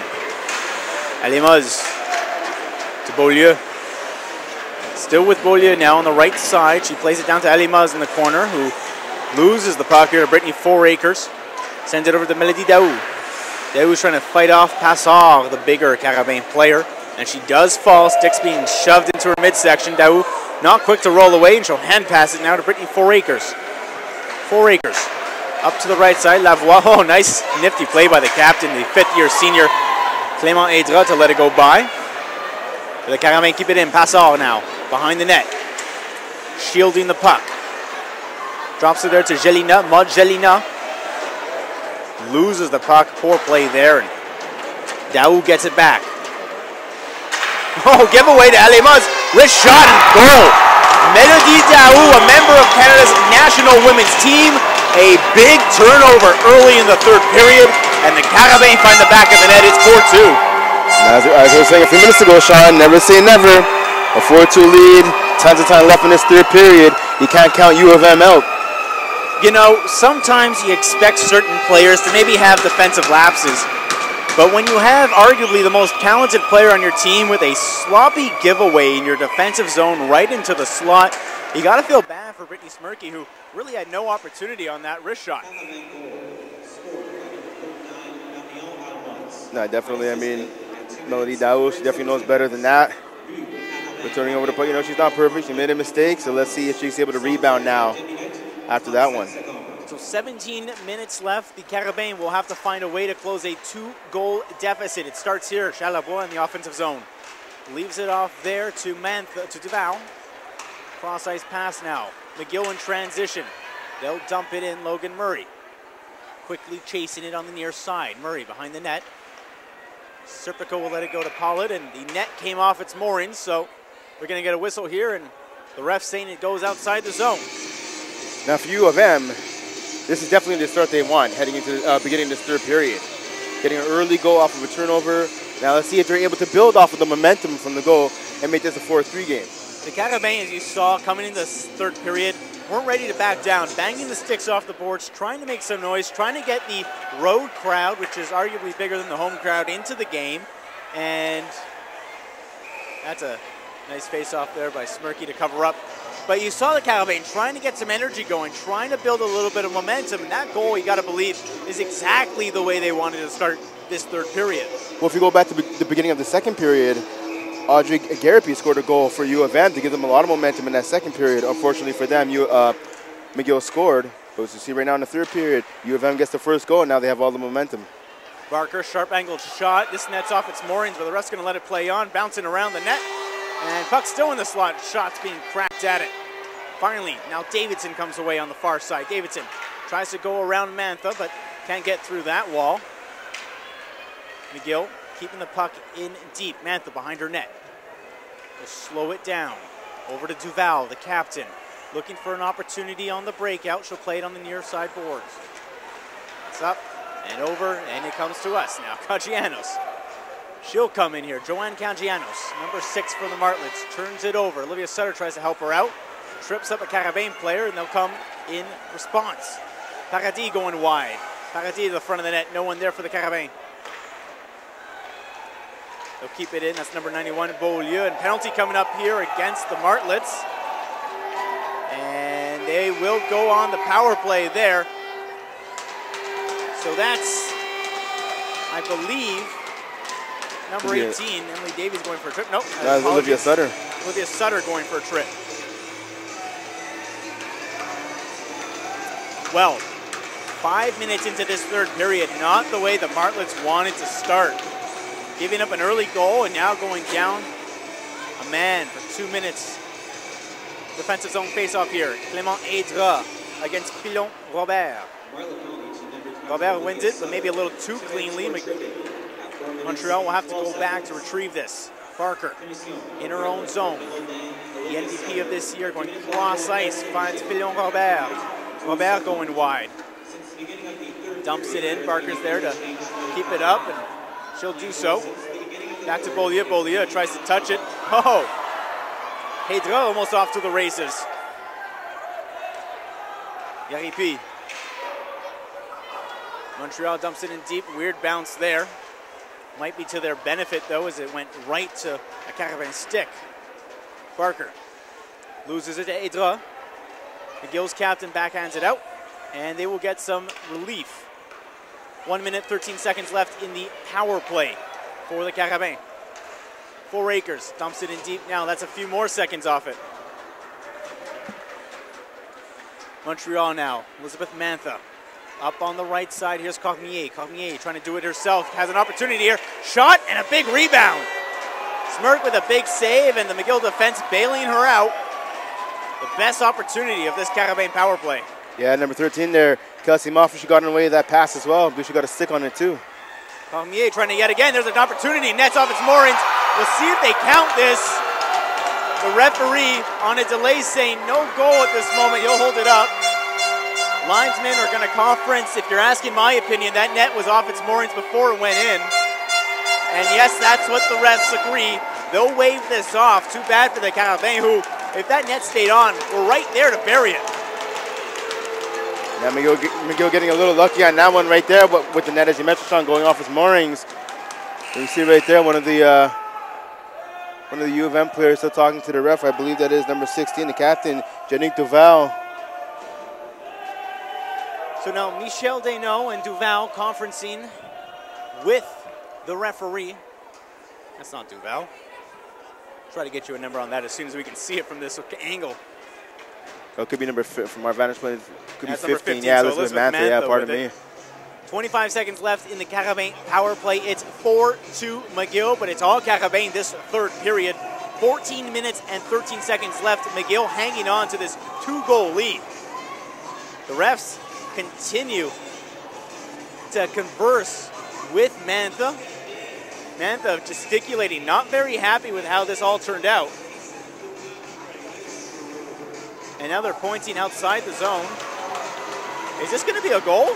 Alemaz to Beaulieu. Still with Beaulieu now on the right side. She plays it down to Alemaz in the corner, who loses the puck here to Brittany Fouracres. Sends it over to Melody Daou. Daou's trying to fight off Passard, the bigger Carabin player. And she does fall. Stick's being shoved into her midsection. Daou not quick to roll away, and she'll hand pass it now to Brittany Fouracres. Fouracres up to the right side. Lavoie. Oh, nice nifty play by the captain, the fifth-year senior Clément Adra, to let it go by. The Carabin keep it in. Passard now behind the net. Shielding the puck. Drops it there to Jelina. Maud Jelina loses the puck. Poor play there, and Daou gets it back. Oh, giveaway to Alemaz. Wrist shot and goal. Melody Daou, a member of Canada's national women's team. A big turnover early in the third period, and the Carabins find the back of the net. It's 4-2. As I was saying a few minutes ago, Sean, never say never. A 4-2 lead, tons of time left in this third period. You can't count U of M out. Sometimes you expect certain players to maybe have defensive lapses, but when you have arguably the most talented player on your team with a sloppy giveaway in your defensive zone right into the slot, you got to feel bad for Brittany Smirky, who really had no opportunity on that wrist shot. No, definitely. Melody Daou, she definitely knows better than that. Returning over the puck, she's not perfect. She made a mistake, so let's see if she's able to rebound now after that one. So 17 minutes left. The Carabins will have to find a way to close a 2-goal deficit. It starts here. Charlebois in the offensive zone. Leaves it off there to Duval. Cross-ice pass now. McGill in transition. They'll dump it in. Logan Murray quickly chasing it on the near side. Murray behind the net. Serpico will let it go to Pollitt, and the net came off its moorings, so we're going to get a whistle here, and the ref's saying it goes outside the zone. Now for U of M, this is definitely the start they want heading into the beginning of this third period. Getting an early goal off of a turnover. Now let's see if they're able to build off of the momentum from the goal and make this a 4-3 game. The Carabins, as you saw, coming into this third period, weren't ready to back down, banging the sticks off the boards, trying to make some noise, trying to get the road crowd, which is arguably bigger than the home crowd, into the game. And that's a nice face-off there by Smirky to cover up. But you saw the Carabins trying to get some energy going, trying to build a little bit of momentum, and that goal, you got to believe, is exactly the way they wanted to start this third period. Well, if you go back to the beginning of the second period, Audrey Garapi scored a goal for U of M to give them a lot of momentum in that second period. Unfortunately for them, McGill scored. But as you see right now in the third period, U of M gets the first goal, and now they have all the momentum. Barker, sharp-angled shot. This net's off its moorings, but the rest going to let it play on, bouncing around the net. And puck still in the slot. Shots being cracked at it. Finally, now Davidson comes away on the far side. Davidson tries to go around Mantha, but can't get through that wall. McGill keeping the puck in deep. Mantha behind her net. Will slow it down. Over to Duval, the captain. Looking for an opportunity on the breakout. She'll play it on the near side boards. It's up and over, and it comes to us now. Cagianos. She'll come in here. Joanne Cagianos, number 6 for the Martlets, turns it over. Olivia Sutter tries to help her out. Trips up a Carabin player, and they'll come in response. Paradis going wide. Paradis to the front of the net. No one there for the Carabin. They'll keep it in. That's number 91, Beaulieu. And penalty coming up here against the Martlets. And they will go on the power play there. So that's, I believe, number 18, Emily Davies going for a trip. Nope. That was Olivia Sutter. Olivia Sutter going for a trip. Well, 5 minutes into this third period, not the way the Martlets wanted to start. Giving up an early goal and now going down a man for 2 minutes. Defensive zone face-off here. Clément Aydra against Pilon Robert. Robert wins it, but maybe a little too cleanly. Montreal will have to go back to retrieve this. Barker in her own zone. The MVP of this year going cross ice, finds Pilon Robert. Robert going wide. Dumps it in. Barker's there to keep it up, and she'll do so. Back to Beaulieu. Beaulieu tries to touch it. Oh! Aydra almost off to the races. Yaripi. Montreal dumps it in deep. Weird bounce there. Might be to their benefit, though, as it went right to a Carabin stick. Barker loses it to Aydra. McGill's captain backhands it out, and they will get some relief. 1 minute, 13 seconds left in the power play for the Carabin. 4 Acres dumps it in deep now. That's a few more seconds off it. Montreal now. Elizabeth Mantha up on the right side. Here's Cormier. Cormier trying to do it herself. Has an opportunity here. Shot and a big rebound. Smirk with a big save, and the McGill defense bailing her out. The best opportunity of this Carabin power play. Yeah, number 13 there, Kelsey Moffat, she got in the way of that pass as well. She got a stick on it too. Cormier trying to yet again. There's an opportunity. Nets off its moorings. We'll see if they count this. The referee on a delay saying no goal at this moment. He'll hold it up. Linesmen are going to conference. If you're asking my opinion, that net was off its moorings before it went in. And yes, that's what the refs agree. They'll wave this off. Too bad for the Carabin, who, if that net stayed on, we're right there to bury it. Yeah, McGill getting a little lucky on that one right there, but with the net, as you mentioned, Sean, going off its moorings. You see right there one of the U of M players still talking to the ref. I believe that is number 16, the captain, Janique Duval. So now Michel Desnaux and Duval conferencing with the referee. That's not Duval. Try to get you a number on that as soon as we can see it from this angle. Oh, it could be number, from our vantage point, could That's be 15. 15, Yeah, so Elizabeth Mantha, yeah, pardon me. 25 seconds left in the Carabin power play. It's 4-2 McGill, but it's all Carabin this third period. 14 minutes and 13 seconds left. McGill hanging on to this 2-goal lead. The refs continue to converse with Mantha. Mantha gesticulating, not very happy with how this all turned out. And now they're pointing outside the zone. Is this going to be a goal?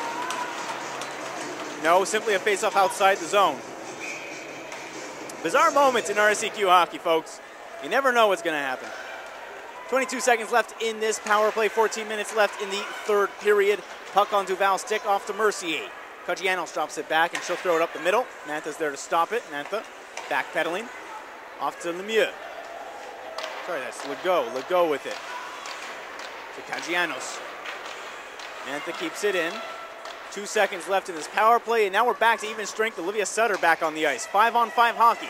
No, simply a face-off outside the zone. Bizarre moments in RSEQ hockey, folks. You never know what's going to happen. 22 seconds left in this power play. 14 minutes left in the third period. Puck on Duval's stick off to Mercier. Cagianos drops it back, and she'll throw it up the middle. Mantha's there to stop it. Mantha backpedaling. Off to Lemieux. Sorry, that's Legault. Legault with it. To Cagianos. Mantha keeps it in. 2 seconds left in this power play, and now we're back to even strength. Olivia Sutter back on the ice. 5-on-5 hockey.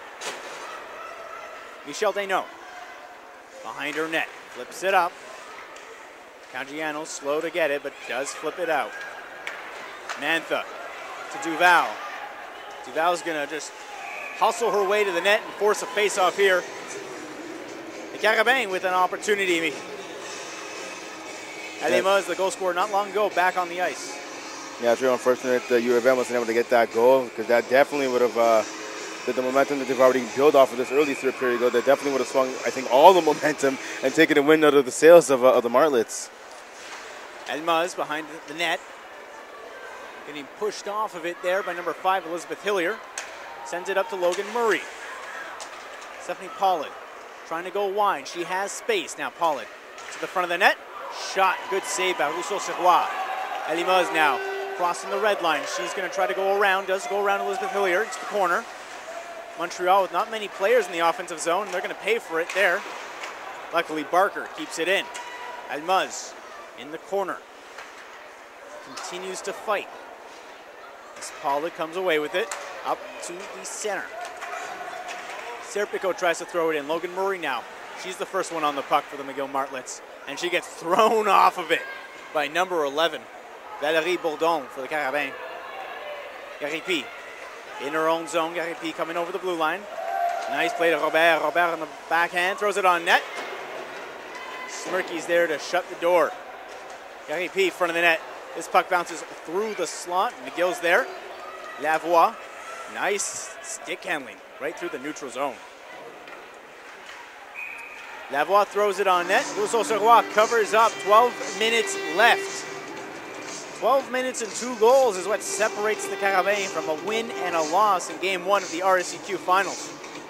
Michel Desnaux. Behind her net. Flips it up. Cagianos slow to get it, but does flip it out. Mantha to Duval. Duval's going to just hustle her way to the net and force a face-off here. The Carabin with an opportunity. Adema is the goal scorer not long ago back on the ice. Yeah, it's real unfortunate that U of M wasn't able to get that goal, because that definitely would have, the momentum that they've already built off of this early third period goal, that definitely would have swung, I think, all the momentum and taken the wind out of the sails of the Martlets. Elmaz behind the net. Getting pushed off of it there by number 5, Elizabeth Hillier. Sends it up to Logan Murray. Stephanie Pollard trying to go wide. She has space. Now Pollard to the front of the net. Shot. Good save by Rousseau-Sirois. Elmaz now crossing the red line. She's going to try to go around. Does go around Elizabeth Hillier. It's the corner. Montreal with not many players in the offensive zone, and they're going to pay for it there. Luckily, Barker keeps it in. Elmaz in the corner. Continues to fight. As Pollard comes away with it. Up to the center. Serpico tries to throw it in. Logan Murray now. She's the first one on the puck for the McGill Martlets. And she gets thrown off of it by number 11, Valérie Bourdon for the Carabins. Garipi in her own zone. Garipi coming over the blue line. Nice play to Robert. Robert on the backhand. Throws it on net. Smirky's there to shut the door. Garipi, front of the net. This puck bounces through the slot. McGill's there. Lavoie. Nice stick handling right through the neutral zone. Lavoie throws it on net. Rousseau-Sirois covers up. 12 minutes left. 12 minutes and 2 goals is what separates the Carabins from a win and a loss in Game 1 of the RSEQ Finals.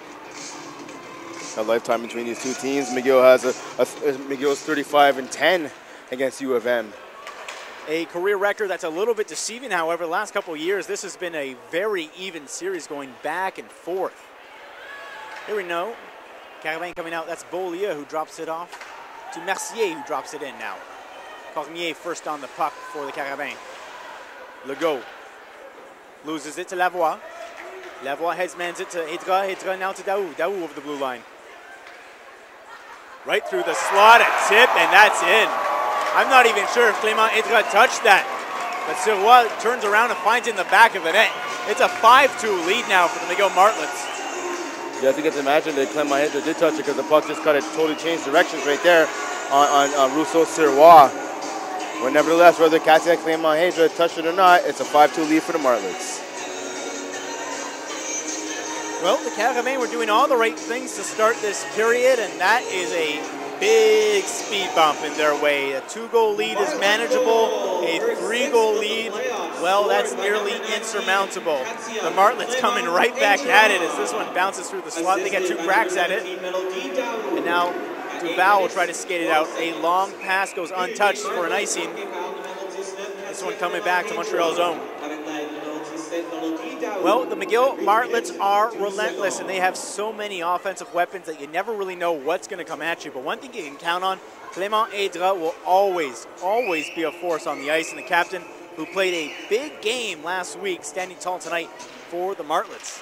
A lifetime between these two teams. McGill has McGill's 35-10 against U of M. A career record that's a little bit deceiving, however. The last couple of years, this has been a very even series going back and forth. Here we know. Carabin coming out. That's Beaulieu who drops it off to Mercier, who drops it in now. Cormier first on the puck for the Carabins. Legault loses it to Lavoie. Lavoie headsmans it to Hydra. Hydra now to Daou. Daou over the blue line. Right through the slot, a tip, and that's in. I'm not even sure if Clément Hydra touched that. But Sirois turns around and finds it in the back of the net. It's a 5-2 lead now for the McGill Martlets. Yeah, I think it's imagined that Clément Hydra did touch it, because the puck just cut it, totally changed directions right there on Rousseau-Sirois. But nevertheless, whether Katia Clément Hydra touched it or not, it's a 5-2 lead for the Martlets. Well, the Carabins were doing all the right things to start this period, and that is a big speed bump in their way. A 2-goal lead is manageable. A 3-goal lead, well, that's nearly insurmountable. The Martlets coming right back at it as this one bounces through the slot. They get 2 cracks at it. And now Duval will try to skate it out. A long pass goes untouched for an icing. This one coming back to Montreal's own. Well, the McGill Martlets are relentless, and they have so many offensive weapons that you never really know what's going to come at you. But one thing you can count on, Clément Hydra will always be a force on the ice, and the captain, who played a big game last week, standing tall tonight for the Martlets.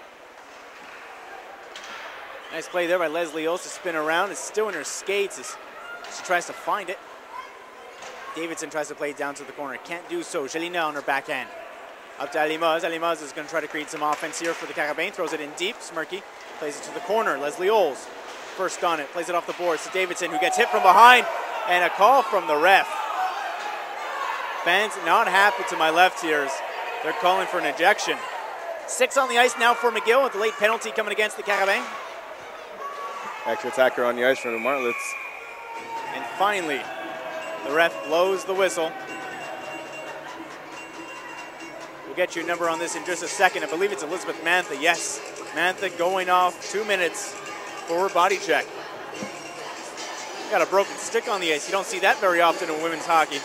Nice play there by Leslie Oss to spin around. It's still in her skates as she tries to find it. Davidson tries to play it down to the corner. Can't do so. Jelina on her backhand. Up to Elmaz. Elmaz is going to try to create some offense here for the Carabins. Throws it in deep. Smirky plays it to the corner. Leslie Oles first on it. Plays it off the boards to Davidson, who gets hit from behind. And a call from the ref. Fans not happy to my left here. They're calling for an ejection. 6 on the ice now for McGill with the late penalty coming against the Carabins. Extra attacker on the ice from the Martlets. And finally, the ref blows the whistle. We'll get your number on this in just a second. I believe it's Elizabeth Mantha. Yes, Mantha going off 2 minutes for her body check. Got a broken stick on the ice. You don't see that very often in women's hockey.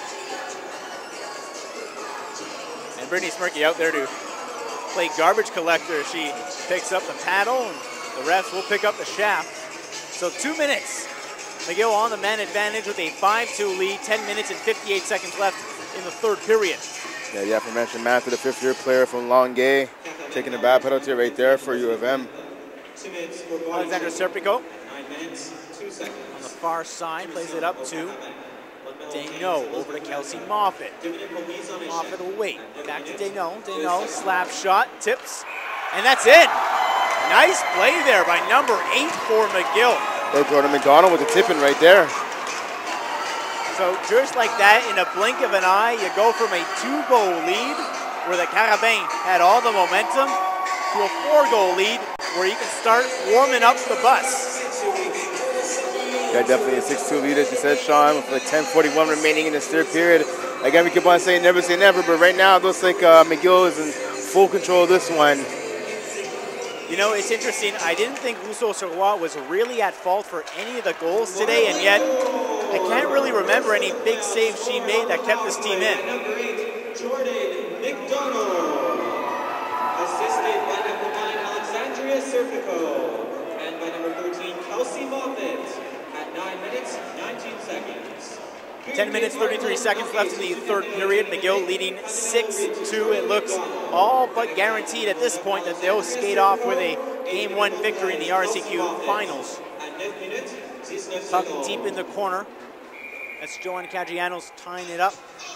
And Brittany Smirky out there to play garbage collector. She picks up the paddle, and the refs will pick up the shaft. So 2 minutes. McGill on the man advantage with a 5-2 lead. 10 minutes and 58 seconds left in the third period. Yeah, the aforementioned Mantha, the 5th-year player from Longueuil, taking a bad penalty right there for U of M. Alexandra Serpico on the far side, plays it up to Desnaux, over to Kelsey Moffat. Moffat will wait, back to Desnaux. Desnaux, slap shot, tips, and that's it. Nice play there by number 8 for McGill. There's Jordan McDonald with the tip-in right there. So just like that, in a blink of an eye, you go from a 2-goal lead where the Carabins had all the momentum to a 4-goal lead where you can start warming up the bus. Yeah, definitely a 6-2 lead, as you said, Sean, with like 10:41 remaining in this third period. Again, we keep on saying never say never, but right now it looks like McGill is in full control of this one. You know, it's interesting. I didn't think Rousseau-Sirois was really at fault for any of the goals today, and yet I can't really remember any big saves she made that kept this team in. Number 8, Jordan McDonald, assisted by number 9, Alexandria Serpico, and by number 13, Kelsey Moffitt, at 9 minutes, 19 seconds. 10 minutes, 33 seconds left in the third period. McGill leading 6-2. It looks all but guaranteed at this point that they'll skate off with a Game 1 victory in the RSEQ finals. Puck deep in the corner. That's Joanne Caggianos tying it up.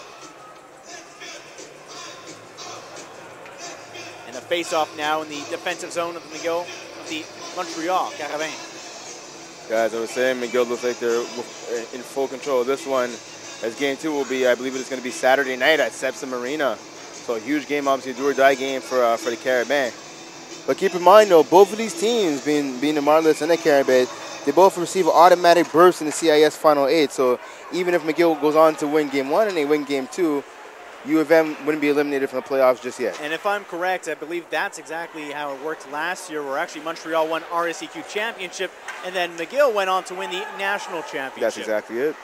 And a face-off now in the defensive zone of McGill, the Montreal Carabins. Guys, I was saying McGill looks like they're in full control of this one. As Game 2 will be, I believe it's going to be Saturday night at Sepsim Arena. So a huge game, obviously a do-or-die game for the Carabins. But keep in mind, though, both of these teams, being the Martlets and the Carabins, they both receive an automatic berth in the CIS Final 8. So even if McGill goes on to win Game 1 and they win Game 2, U of M wouldn't be eliminated from the playoffs just yet. And if I'm correct, I believe that's exactly how it worked last year, where actually Montreal won RSEQ championship, and then McGill went on to win the national championship. That's exactly it.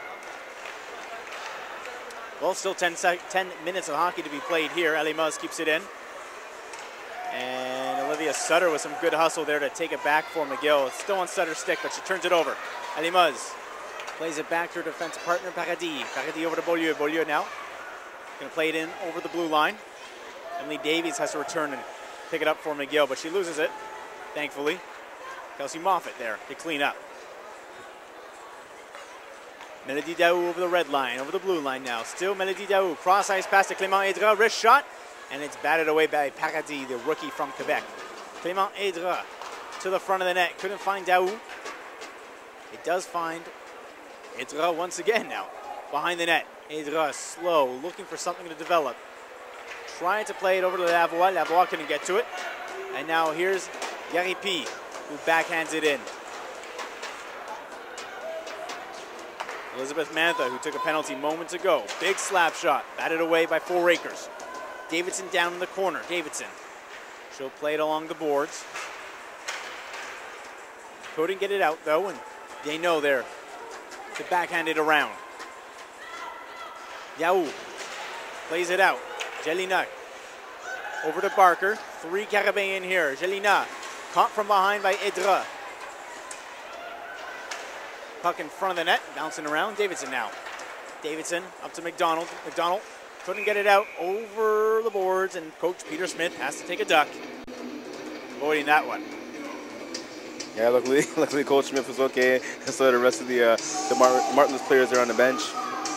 Well, still 10 minutes of hockey to be played here. Alimaz keeps it in. And Olivia Sutter with some good hustle there to take it back for McGill. It's still on Sutter's stick, but she turns it over. Alimaz plays it back to her defense partner, Paradis. Paradis over to Beaulieu. Beaulieu now going to play it in over the blue line. Emily Davies has to return and pick it up for McGill, but she loses it, thankfully. Kelsey Moffitt there to clean up. Melody Daou over the red line, over the blue line now. Still Melody Daou. Cross ice pass to Clément Edra. Wrist shot. And it's batted away by Paradis, the rookie from Quebec. Clément Edra to the front of the net. Couldn't find Daou. It does find Edra once again now. Behind the net. Edra slow, looking for something to develop. Trying to play it over to Lavoie. Lavoie couldn't get to it. And now here's Garipi, who backhands it in. Elizabeth Mantha, who took a penalty moments ago. Big slap shot, batted away by 4 Acres. Davidson down in the corner. Davidson, she'll play it along the boards. Couldn't get it out though, and they know there to backhand it around. Yaou plays it out. Jelina over to Barker. 3 Carabins in here. Jelina caught from behind by Edra. Puck in front of the net, bouncing around. Davidson now. Davidson up to McDonald. McDonald couldn't get it out over the boards, and Coach Peter Smith has to take a duck, avoiding that one. Yeah, luckily Coach Smith was okay, and so the rest of the Martlets players are on the bench.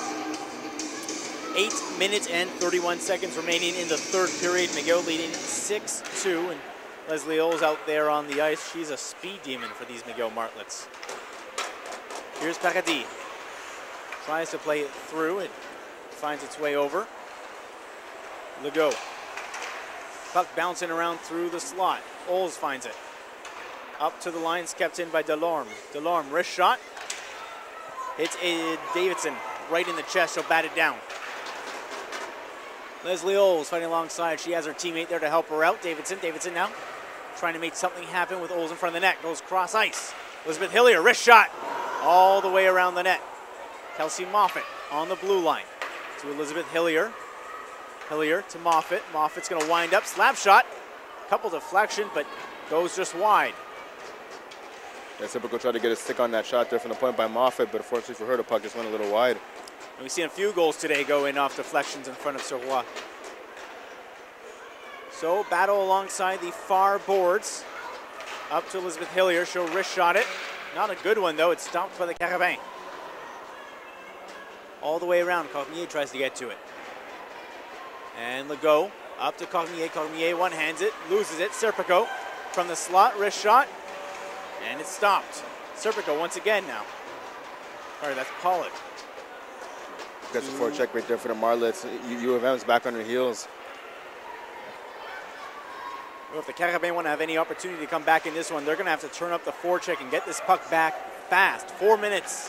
8 minutes and 31 seconds remaining in the third period. McGill leading 6-2, and Leslie Oles out there on the ice. She's a speed demon for these McGill Martlets. Here's Paradis. Tries to play it through. It finds its way over. Legault. Puck bouncing around through the slot. Oles finds it. Up to the lines, kept in by Delorme. Delorme, wrist shot. Hits Davidson right in the chest. She'll bat it down. Leslie Oles fighting alongside. She has her teammate there to help her out. Davidson now trying to make something happen with Oles in front of the net. Goes cross ice. Elizabeth Hillier, wrist shot. All the way around the net. Kelsey Moffitt on the blue line to Elizabeth Hillier. Hillier to Moffitt. Moffitt's going to wind up. Slap shot. Couple deflection, but goes just wide. Yeah, Serpico tried to get a stick on that shot there from the point by Moffitt, but unfortunately for her, the puck just went a little wide. And we've seen a few goals today go in off deflections in front of Sirois. So battle alongside the far boards. Up to Elizabeth Hillier. She'll wrist shot it. Not a good one, though. It's stopped by the Carabins. All the way around. Cormier tries to get to it. And Legault up to Cormier. Cormier one-hands it. Loses it. Serpico from the slot. Wrist shot. And it's stopped. Serpico once again now. Sorry, that's Pollock. Gets the forecheck right there for the Martlets. U of M's back on their heels. Well, if the Carabins want to have any opportunity to come back in this one, they're going to have to turn up the forecheck and get this puck back fast. 6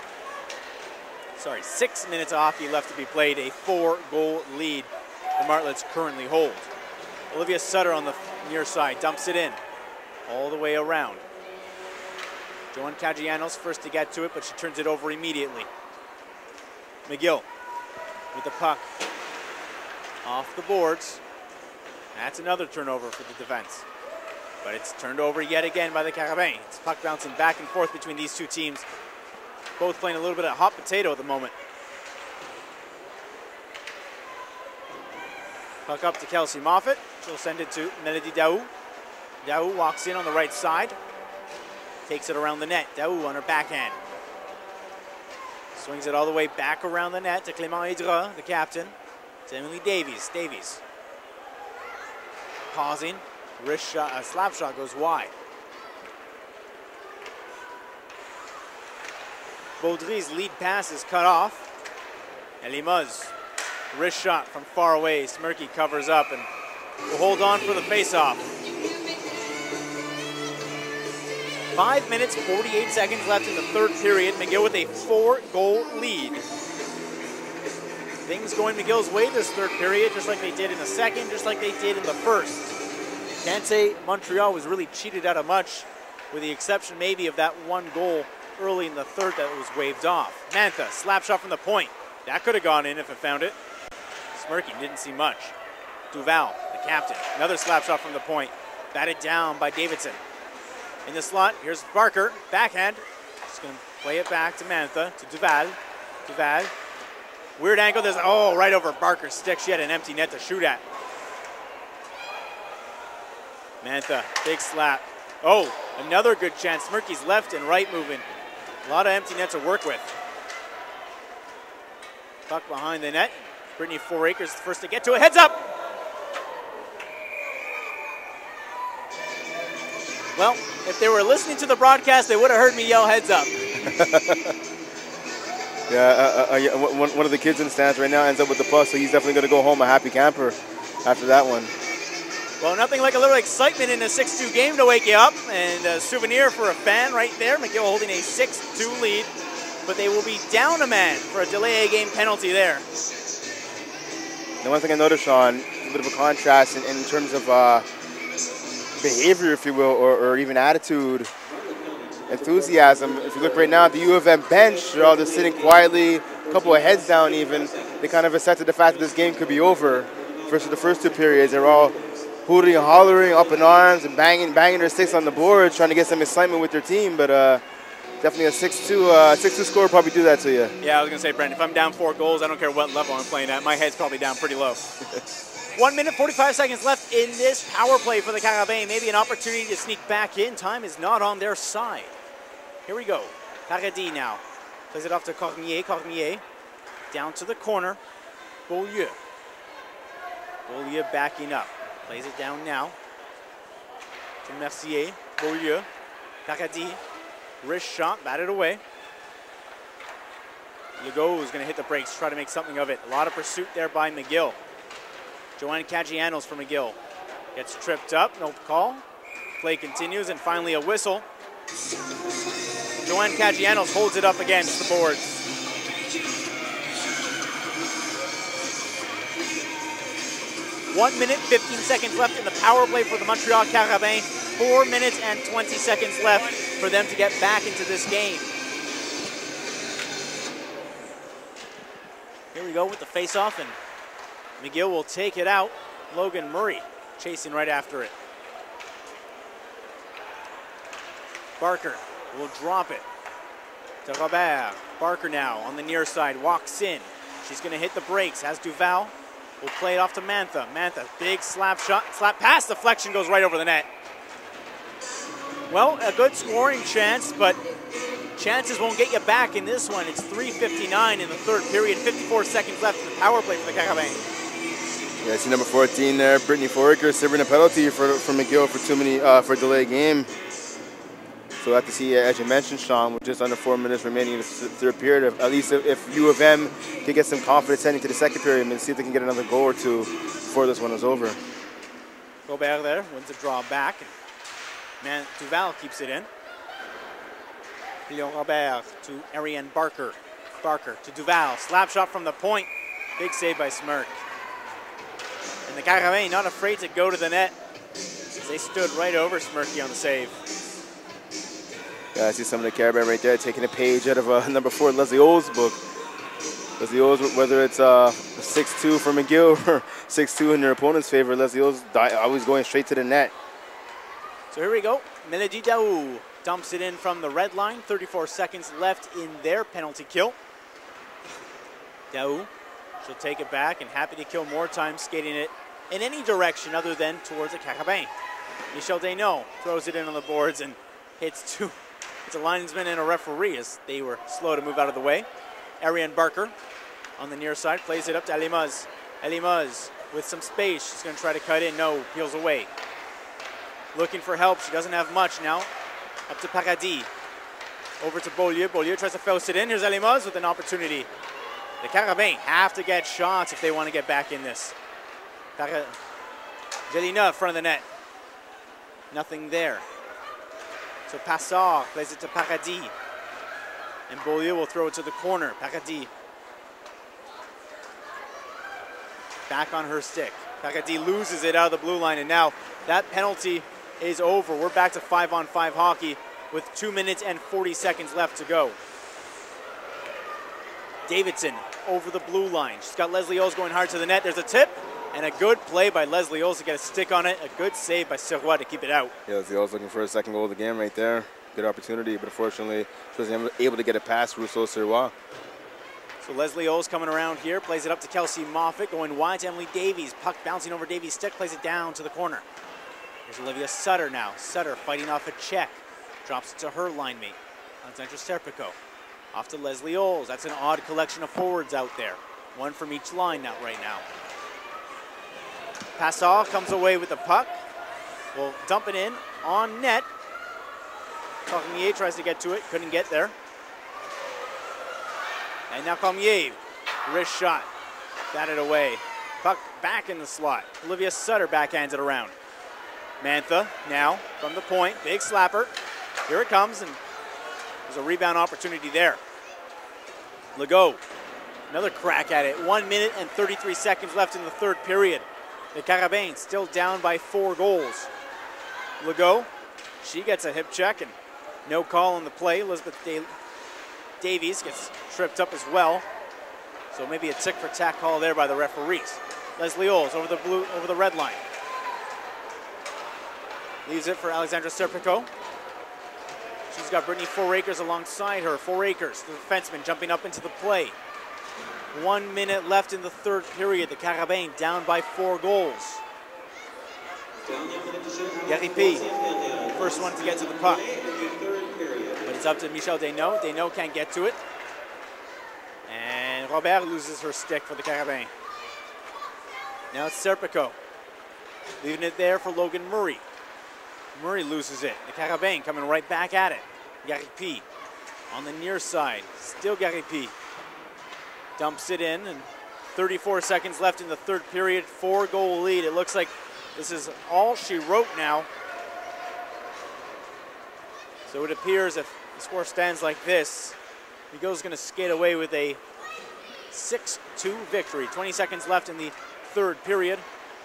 minutes of hockey left to be played. A 4-goal lead the Martlets currently hold. Olivia Sutter on the near side dumps it in all the way around. Joanne Caggianos first to get to it, but she turns it over immediately. McGill with the puck off the boards. That's another turnover for the defense. But it's turned over yet again by the Carabins. It's puck bouncing back and forth between these two teams. Both playing a little bit of hot potato at the moment. Puck up to Kelsey Moffat. She'll send it to Melody Daou. Daou walks in on the right side. Takes it around the net. Daou on her backhand. Swings it all the way back around the net to Clément Hydra, the captain. To Emily Davies. Davies pausing. Wrist shot, a slap shot goes wide. Baudry's lead pass is cut off. And Limoges, wrist shot from far away. Smirky covers up and will hold on for the face-off. 5 minutes, 48 seconds left in the third period. McGill with a 4-goal lead. Things going McGill's way this third period, just like they did in the second, just like they did in the first. Can't say Montreal was really cheated out of much, with the exception maybe of that one goal early in the third that was waved off. Mantha, slap shot from the point. That could have gone in if it found it. Smirky didn't see much. Duval, the captain, another slap shot from the point. Batted down by Davidson. In the slot, here's Barker, backhand. Just going to play it back to Mantha, to Duval. Duval, weird angle, there's, oh, right over Barker's stick. She had an empty net to shoot at. Mantha, big slap. Oh, another good chance. Smirky's left and right moving. A lot of empty net to work with. Puck behind the net. Brittany Fouracres the first to get to it. Heads up! Well, if they were listening to the broadcast, they would have heard me yell heads up. Yeah, one of the kids in the stands right now ends up with the puck, so he's definitely going to go home a happy camper after that one. Well, nothing like a little excitement in a 6-2 game to wake you up, and a souvenir for a fan right there. McGill holding a 6-2 lead, but they will be down a man for a delay a game penalty there. The one thing I noticed, Sean, a bit of a contrast in terms of behavior, if you will, or even attitude, enthusiasm. If you look right now at the U of M bench, they're all just sitting quietly, a couple of heads down even. They kind of accepted the fact that this game could be over. Versus the first two periods, they're all hooting and hollering, up in arms, and banging their sticks on the board, trying to get some excitement with their team. But definitely a 6-2 score will probably do that to you. Yeah, I was going to say, Brent, if I'm down 4 goals, I don't care what level I'm playing at. My head's probably down pretty low. 1 minute, 45 seconds left in this power play for the Carabins. Maybe an opportunity to sneak back in. Time is not on their side. Here we go. Paradis now. Plays it off to Cormier. Cormier down to the corner. Beaulieu. Beaulieu backing up. Plays it down now to Mercier. Beaulieu. Paradis. Wrist shot. Batted away. Legault is going to hit the brakes. Try to make something of it. A lot of pursuit there by McGill. Joanne Caggianos for McGill. Gets tripped up. No call. Play continues. And finally a whistle. Joanne Caggianos holds it up against the boards. One minute, 15 seconds left in the power play for the Montreal Carabins. 4 minutes and 20 seconds left for them to get back into this game. Here we go with the face-off, and McGill will take it out. Logan Murray chasing right after it. Barker will drop it to Robert. Barker now on the near side, walks in. She's going to hit the brakes, has Duval. Will play it off to Mantha. Mantha, big slap shot, slap pass, deflection goes right over the net. Well, a good scoring chance, but chances won't get you back in this one. It's 3:59 in the third period, 54 seconds left in the power play for the Carabins. Yeah, I see number 14 there, Brittany Fouracre, serving a penalty for McGill for a delay game. So So we'll have to see, as you mentioned, Sean, with just under 4 minutes remaining in the third period, at least if U of M can get some confidence heading to the second period and see if they can get another goal or two before this one is over. Robert there wins a draw back. Man, Duval keeps it in. Leon Robert to Ariane Barker. Barker to Duval. Slap shot from the point. Big save by Smirk. And the Carabins not afraid to go to the net. They stood right over Smirky on the save. Yeah, I see some of the Carabins right there taking a page out of number 4, Leslie O's book. Leslie O's, whether it's 6-2 for McGill or 6-2 in their opponent's favor, Leslie O's always going straight to the net. So here we go. Melody Daou dumps it in from the red line. 34 seconds left in their penalty kill. Daou, she'll take it back and happy to kill more time skating it in any direction other than towards the Carabins. Michel Desnaux throws it in on the boards and hits a linesman and a referee as they were slow to move out of the way. Ariane Barker on the near side plays it up to Elimaz. Elimaz with some space. She's going to try to cut in. No, peels away. Looking for help. She doesn't have much now. Up to Paradis. Over to Beaulieu. Beaulieu tries to faust it in. Here's Elimaz with an opportunity. The Carabins have to get shots if they want to get back in this. Jelina in front of the net. Nothing there. So Passard plays it to Paradis. And Beaulieu will throw it to the corner. Paradis. Back on her stick. Paradis loses it out of the blue line, and now that penalty is over. We're back to 5-on-5 hockey with 2 minutes and 40 seconds left to go. Davidson over the blue line. She's got Leslie O's going hard to the net. There's a tip. And a good play by Leslie O's to get a stick on it. A good save by Sirois to keep it out. Yeah, Leslie O's looking for a second goal of the game right there. Good opportunity, but unfortunately, she wasn't able to get it past Rousseau Sirois. So Leslie O's coming around here. Plays it up to Kelsey Moffat. Going wide to Emily Davies. Puck bouncing over Davies' stick. Plays it down to the corner. Here's Olivia Sutter now. Sutter fighting off a check. Drops it to her line mate, Alexandra Serpico. Off to Leslie O's. That's an odd collection of forwards out there. One from each line now, right now. Passau comes away with the puck. Will dump it in on net. Cormier tries to get to it, couldn't get there. And now Cormier, wrist shot, batted away. Puck back in the slot. Olivia Sutter backhands it around. Mantha now from the point, big slapper. Here it comes, and there's a rebound opportunity there. Legault, another crack at it. 1 minute and 33 seconds left in the third period. The Carabins still down by 4 goals. Legault, she gets a hip check and no call on the play. Elizabeth Davies gets tripped up as well. So maybe a tick-for-tack call there by the referees. Leslie O's over the red line. Leaves it for Alexandra Serpico. She's got Brittany Fouracres alongside her. Fouracres, the defenseman, jumping up into the play. 1 minute left in the third period. The Carabins down by 4 goals. Garipi, first one to get to the puck. But it's up to Michel Desnaux. Desnaux can't get to it. And Robert loses her stick for the Carabins. Now it's Serpico. Leaving it there for Logan Murray. Murray loses it. The Carabins coming right back at it. Garipi on the near side. Still Garipi. Dumps it in, and 34 seconds left in the third period. 4-goal lead. It looks like this is all she wrote now. So it appears if the score stands like this, McGill's going to skate away with a 6-2 victory. 20 seconds left in the third period.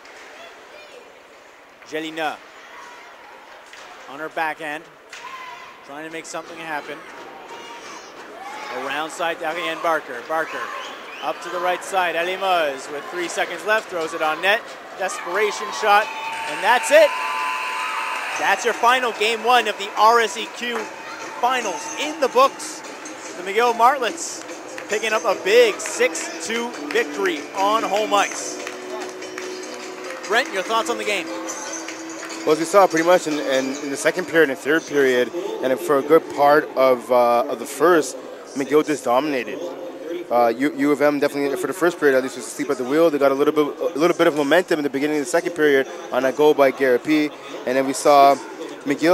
Jelina on her backhand, trying to make something happen. Around side to Ariane Barker. Barker up to the right side. Elimaz with 3 seconds left, throws it on net. Desperation shot, and that's it. That's your final game 1 of the RSEQ finals in the books. The McGill Martlets picking up a big 6-2 victory on home ice. Brent, your thoughts on the game? Well, as we saw pretty much in the second period and third period, and for a good part of the first, McGill just dominated. U of M definitely, for the first period at least, was asleep at the wheel. They got a little bit of momentum in the beginning of the second period on a goal by Garipi, and then we saw McGill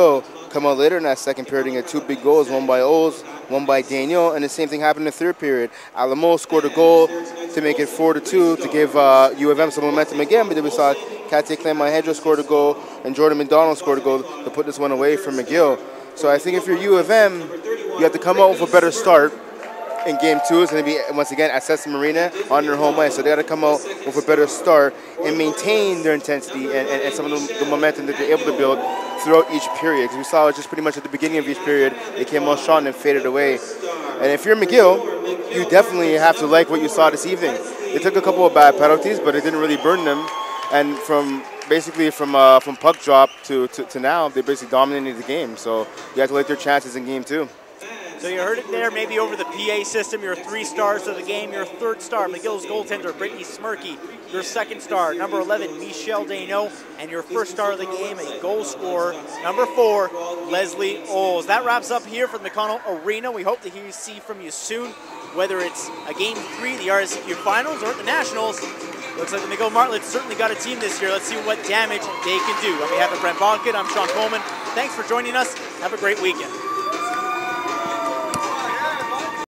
come out later in that second period and get 2 big goals, one by Oz, one by Daniel, and the same thing happened in the third period. Alamo scored a goal to make it 4-2 to give U of M some momentum again, but then we saw Kate Clermont-Hedgerow scored a goal and Jordan McDonald scored a goal to put this one away from McGill. So I think if you're U of M, you have to come out with a better start. In game 2 is going to be, once again, at Cessna Marina on their home ice. So they got to come out with a better start and maintain their intensity and some of the momentum that they're able to build throughout each period. Because we saw it just pretty much at the beginning of each period, they came out strong and faded away. And if you're McGill, you definitely have to like what you saw this evening. They took a couple of bad penalties, but it didn't really burn them. And from puck drop to now, they basically dominated the game. So you have to like their chances in game 2. So you heard it there, maybe over the PA system, your 3 stars of the game, your 3rd star, McGill's goaltender, Brittany Smirkey, your 2nd star, number 11, Michelle Desneaux, and your 1st star of the game, a goal scorer, number 4, Leslie Oles. That wraps up here from the McConnell Arena. We hope to see from you soon, whether it's a Game 3, the RSEQ Finals, or at the Nationals. Looks like the McGill Martlets certainly got a team this year. Let's see what damage they can do. On behalf of Brent Bonkin, I'm Sean Coleman. Thanks for joining us. Have a great weekend.